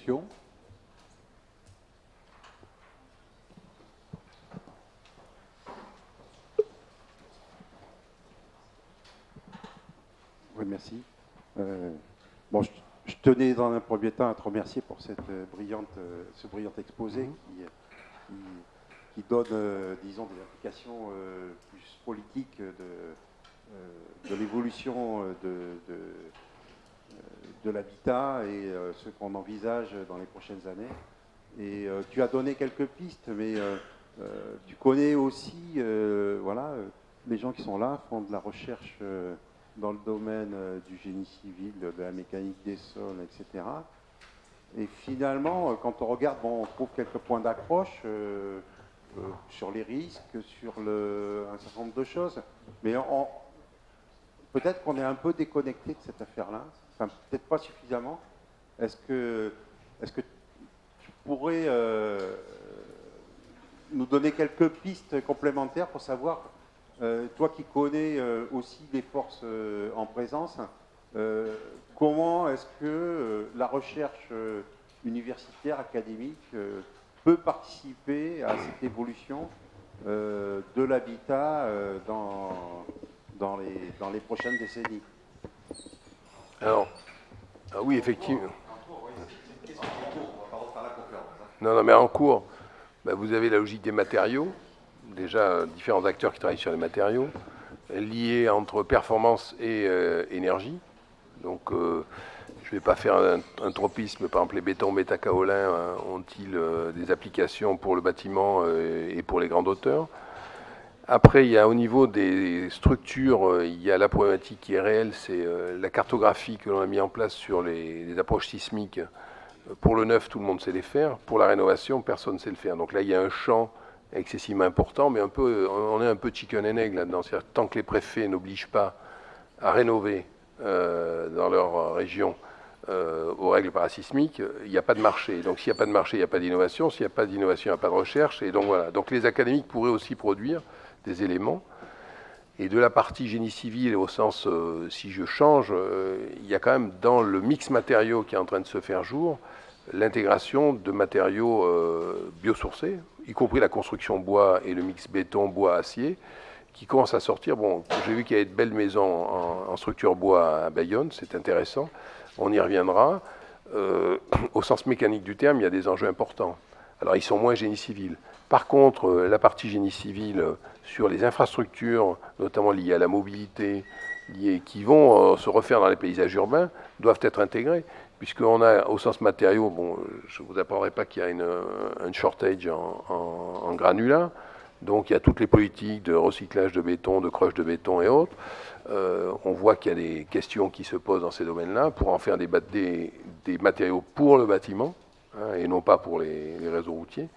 Oui, merci. Euh, bon, je, je tenais dans un premier temps à te remercier pour cette brillante, ce brillant exposé mmh. qui, qui, qui donne, euh, disons, des applications euh, plus politiques de, de l'évolution de, de, de l'habitat et euh, ce qu'on envisage dans les prochaines années. Et euh, tu as donné quelques pistes, mais euh, euh, tu connais aussi, euh, voilà, les gens qui sont là font de la recherche euh, dans le domaine euh, du génie civil, de la mécanique des sols, et cetera. Et finalement, quand on regarde, bon, on trouve quelques points d'accroche euh, euh, sur les risques, sur le, un certain nombre de choses, mais on, peut-être qu'on est un peu déconnecté de cette affaire-là, enfin, peut-être pas suffisamment. Est-ce que, est-ce que tu pourrais euh, nous donner quelques pistes complémentaires pour savoir, euh, toi qui connais euh, aussi les forces euh, en présence, euh, comment est-ce que euh, la recherche euh, universitaire, académique, euh, peut participer à cette évolution euh, de l'habitat euh, dans, dans, les, dans les prochaines décennies? Alors, ah oui, effectivement. Non, non, mais en cours, bah, vous avez la logique des matériaux, déjà différents acteurs qui travaillent sur les matériaux, liés entre performance et euh, énergie. Donc, euh, je ne vais pas faire un, un tropisme, par exemple, les bétons métacaolins hein, ont-ils euh, des applications pour le bâtiment euh, et pour les grandes hauteurs. Après, il y a au niveau des structures, euh, il y a la problématique qui est réelle, c'est euh, la cartographie que l'on a mis en place sur les, les approches sismiques. Pour le neuf, tout le monde sait les faire. Pour la rénovation, personne ne sait le faire. Donc là, il y a un champ excessivement important, mais un peu, on est un peu chicken and egg là-dedans. C'est-à-dire tant que les préfets n'obligent pas à rénover euh, dans leur région euh, aux règles parasismiques, il n'y a pas de marché. Donc s'il n'y a pas de marché, il n'y a pas d'innovation. S'il n'y a pas d'innovation, il n'y a pas de recherche. Et donc voilà. Donc les académiques pourraient aussi produire des éléments. Et de la partie génie civil, au sens euh, si je change, euh, il y a quand même dans le mix matériaux qui est en train de se faire jour, l'intégration de matériaux euh, biosourcés, y compris la construction bois et le mix béton-bois-acier, qui commence à sortir. Bon, j'ai vu qu'il y avait de belles maisons en, en structure bois à Bayonne, c'est intéressant, on y reviendra. Euh, au sens mécanique du terme, il y a des enjeux importants. Alors, ils sont moins génie civil. Par contre, la partie génie civil sur les infrastructures, notamment liées à la mobilité, liées, qui vont se refaire dans les paysages urbains, doivent être intégrées, puisqu'on a, au sens matériaux, bon, je ne vous apprendrai pas qu'il y a une, un shortage en, en, en granulats, donc il y a toutes les politiques de recyclage de béton, de crush de béton et autres. Euh, on voit qu'il y a des questions qui se posent dans ces domaines-là pour en faire des, des, des matériaux pour le bâtiment, hein, et non pas pour les, les réseaux routiers.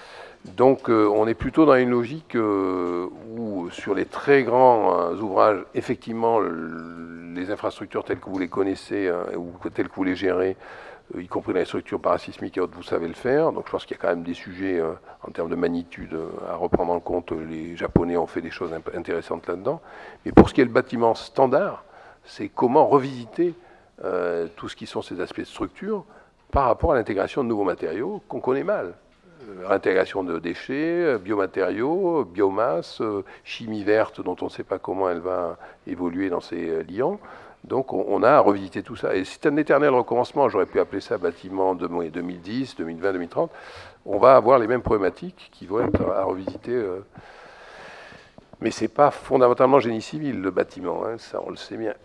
Donc euh, on est plutôt dans une logique euh, où sur les très grands euh, ouvrages, effectivement, le, les infrastructures telles que vous les connaissez hein, ou telles que vous les gérez, euh, y compris dans les structures parasismiques et autres, vous savez le faire. Donc je pense qu'il y a quand même des sujets euh, en termes de magnitude euh, à reprendre en compte. Les Japonais ont fait des choses intéressantes là-dedans. Mais pour ce qui est le bâtiment standard, c'est comment revisiter euh, tout ce qui sont ces aspects de structure par rapport à l'intégration de nouveaux matériaux qu'on connaît mal. Réintégration de déchets, biomatériaux, biomasse, chimie verte dont on ne sait pas comment elle va évoluer dans ces liants. Donc on a à revisiter tout ça. Et c'est un éternel recommencement, j'aurais pu appeler ça bâtiment de deux mille dix, deux mille vingt, deux mille trente. On va avoir les mêmes problématiques qui vont être à revisiter. Mais ce n'est pas fondamentalement génie civil, le bâtiment, hein, ça on le sait bien.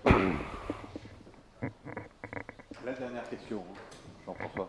La dernière question, Jean-François.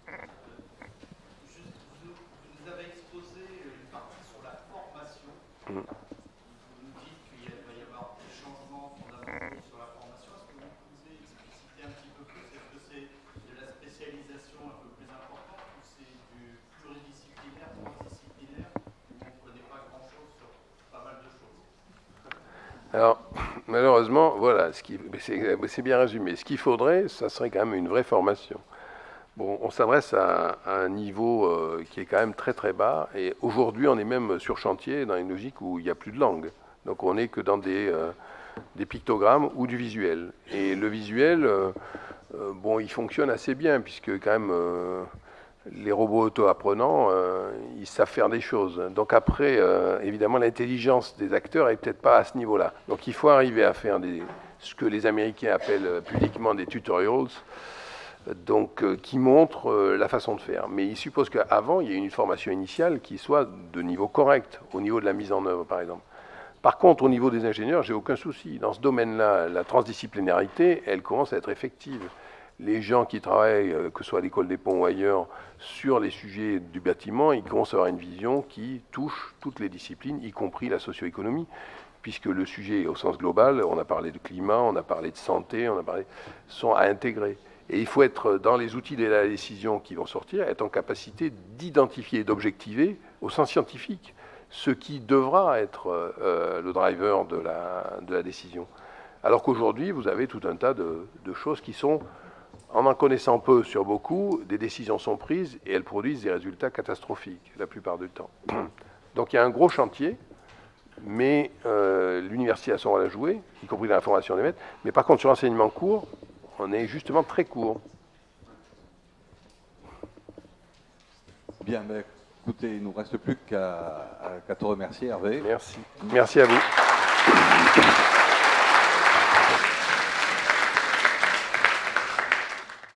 Vous nous dites qu'il va y avoir des changements fondamentaux sur la formation. Est-ce que vous pouvez expliciter un petit peu plus? Est-ce que c'est de la spécialisation un peu plus importante ou c'est du pluridisciplinaire, transdisciplinaire, où on ne connaît pas grand-chose sur pas mal de choses? Alors, malheureusement, voilà, c'est bien résumé. Ce qu'il faudrait, ça serait quand même une vraie formation. Bon, on s'adresse à, à un niveau euh, qui est quand même très très bas, et aujourd'hui on est même sur chantier dans une logique où il n'y a plus de langue. Donc on n'est que dans des, euh, des pictogrammes ou du visuel. Et le visuel, euh, euh, bon, il fonctionne assez bien, puisque quand même euh, les robots auto-apprenants, euh, ils savent faire des choses. Donc après, euh, évidemment, l'intelligence des acteurs n'est peut-être pas à ce niveau-là. Donc il faut arriver à faire des, ce que les Américains appellent pudiquement des tutorials, donc euh, qui montre euh, la façon de faire. Mais il suppose qu'avant, il y ait une formation initiale qui soit de niveau correct, au niveau de la mise en œuvre, par exemple. Par contre, au niveau des ingénieurs, j'ai aucun souci. Dans ce domaine-là, la transdisciplinarité, elle commence à être effective. Les gens qui travaillent, que ce soit à l'école des ponts ou ailleurs, sur les sujets du bâtiment, ils commencent à avoir une vision qui touche toutes les disciplines, y compris la socio-économie, puisque le sujet au sens global, on a parlé de climat, on a parlé de santé, on a parlé, sont à intégrer. Et il faut être, dans les outils de la décision qui vont sortir, être en capacité d'identifier et d'objectiver, au sens scientifique, ce qui devra être euh, le driver de la, de la décision. Alors qu'aujourd'hui, vous avez tout un tas de, de choses qui sont, en en connaissant peu sur beaucoup, des décisions sont prises et elles produisent des résultats catastrophiques, la plupart du temps. Donc il y a un gros chantier, mais euh, l'université a son rôle à jouer, y compris dans la formation des maîtres. Mais par contre, sur l'enseignement court, on est justement très court. Bien, mais écoutez, il ne nous reste plus qu'à qu'à te remercier, Hervé. Merci. Merci à vous.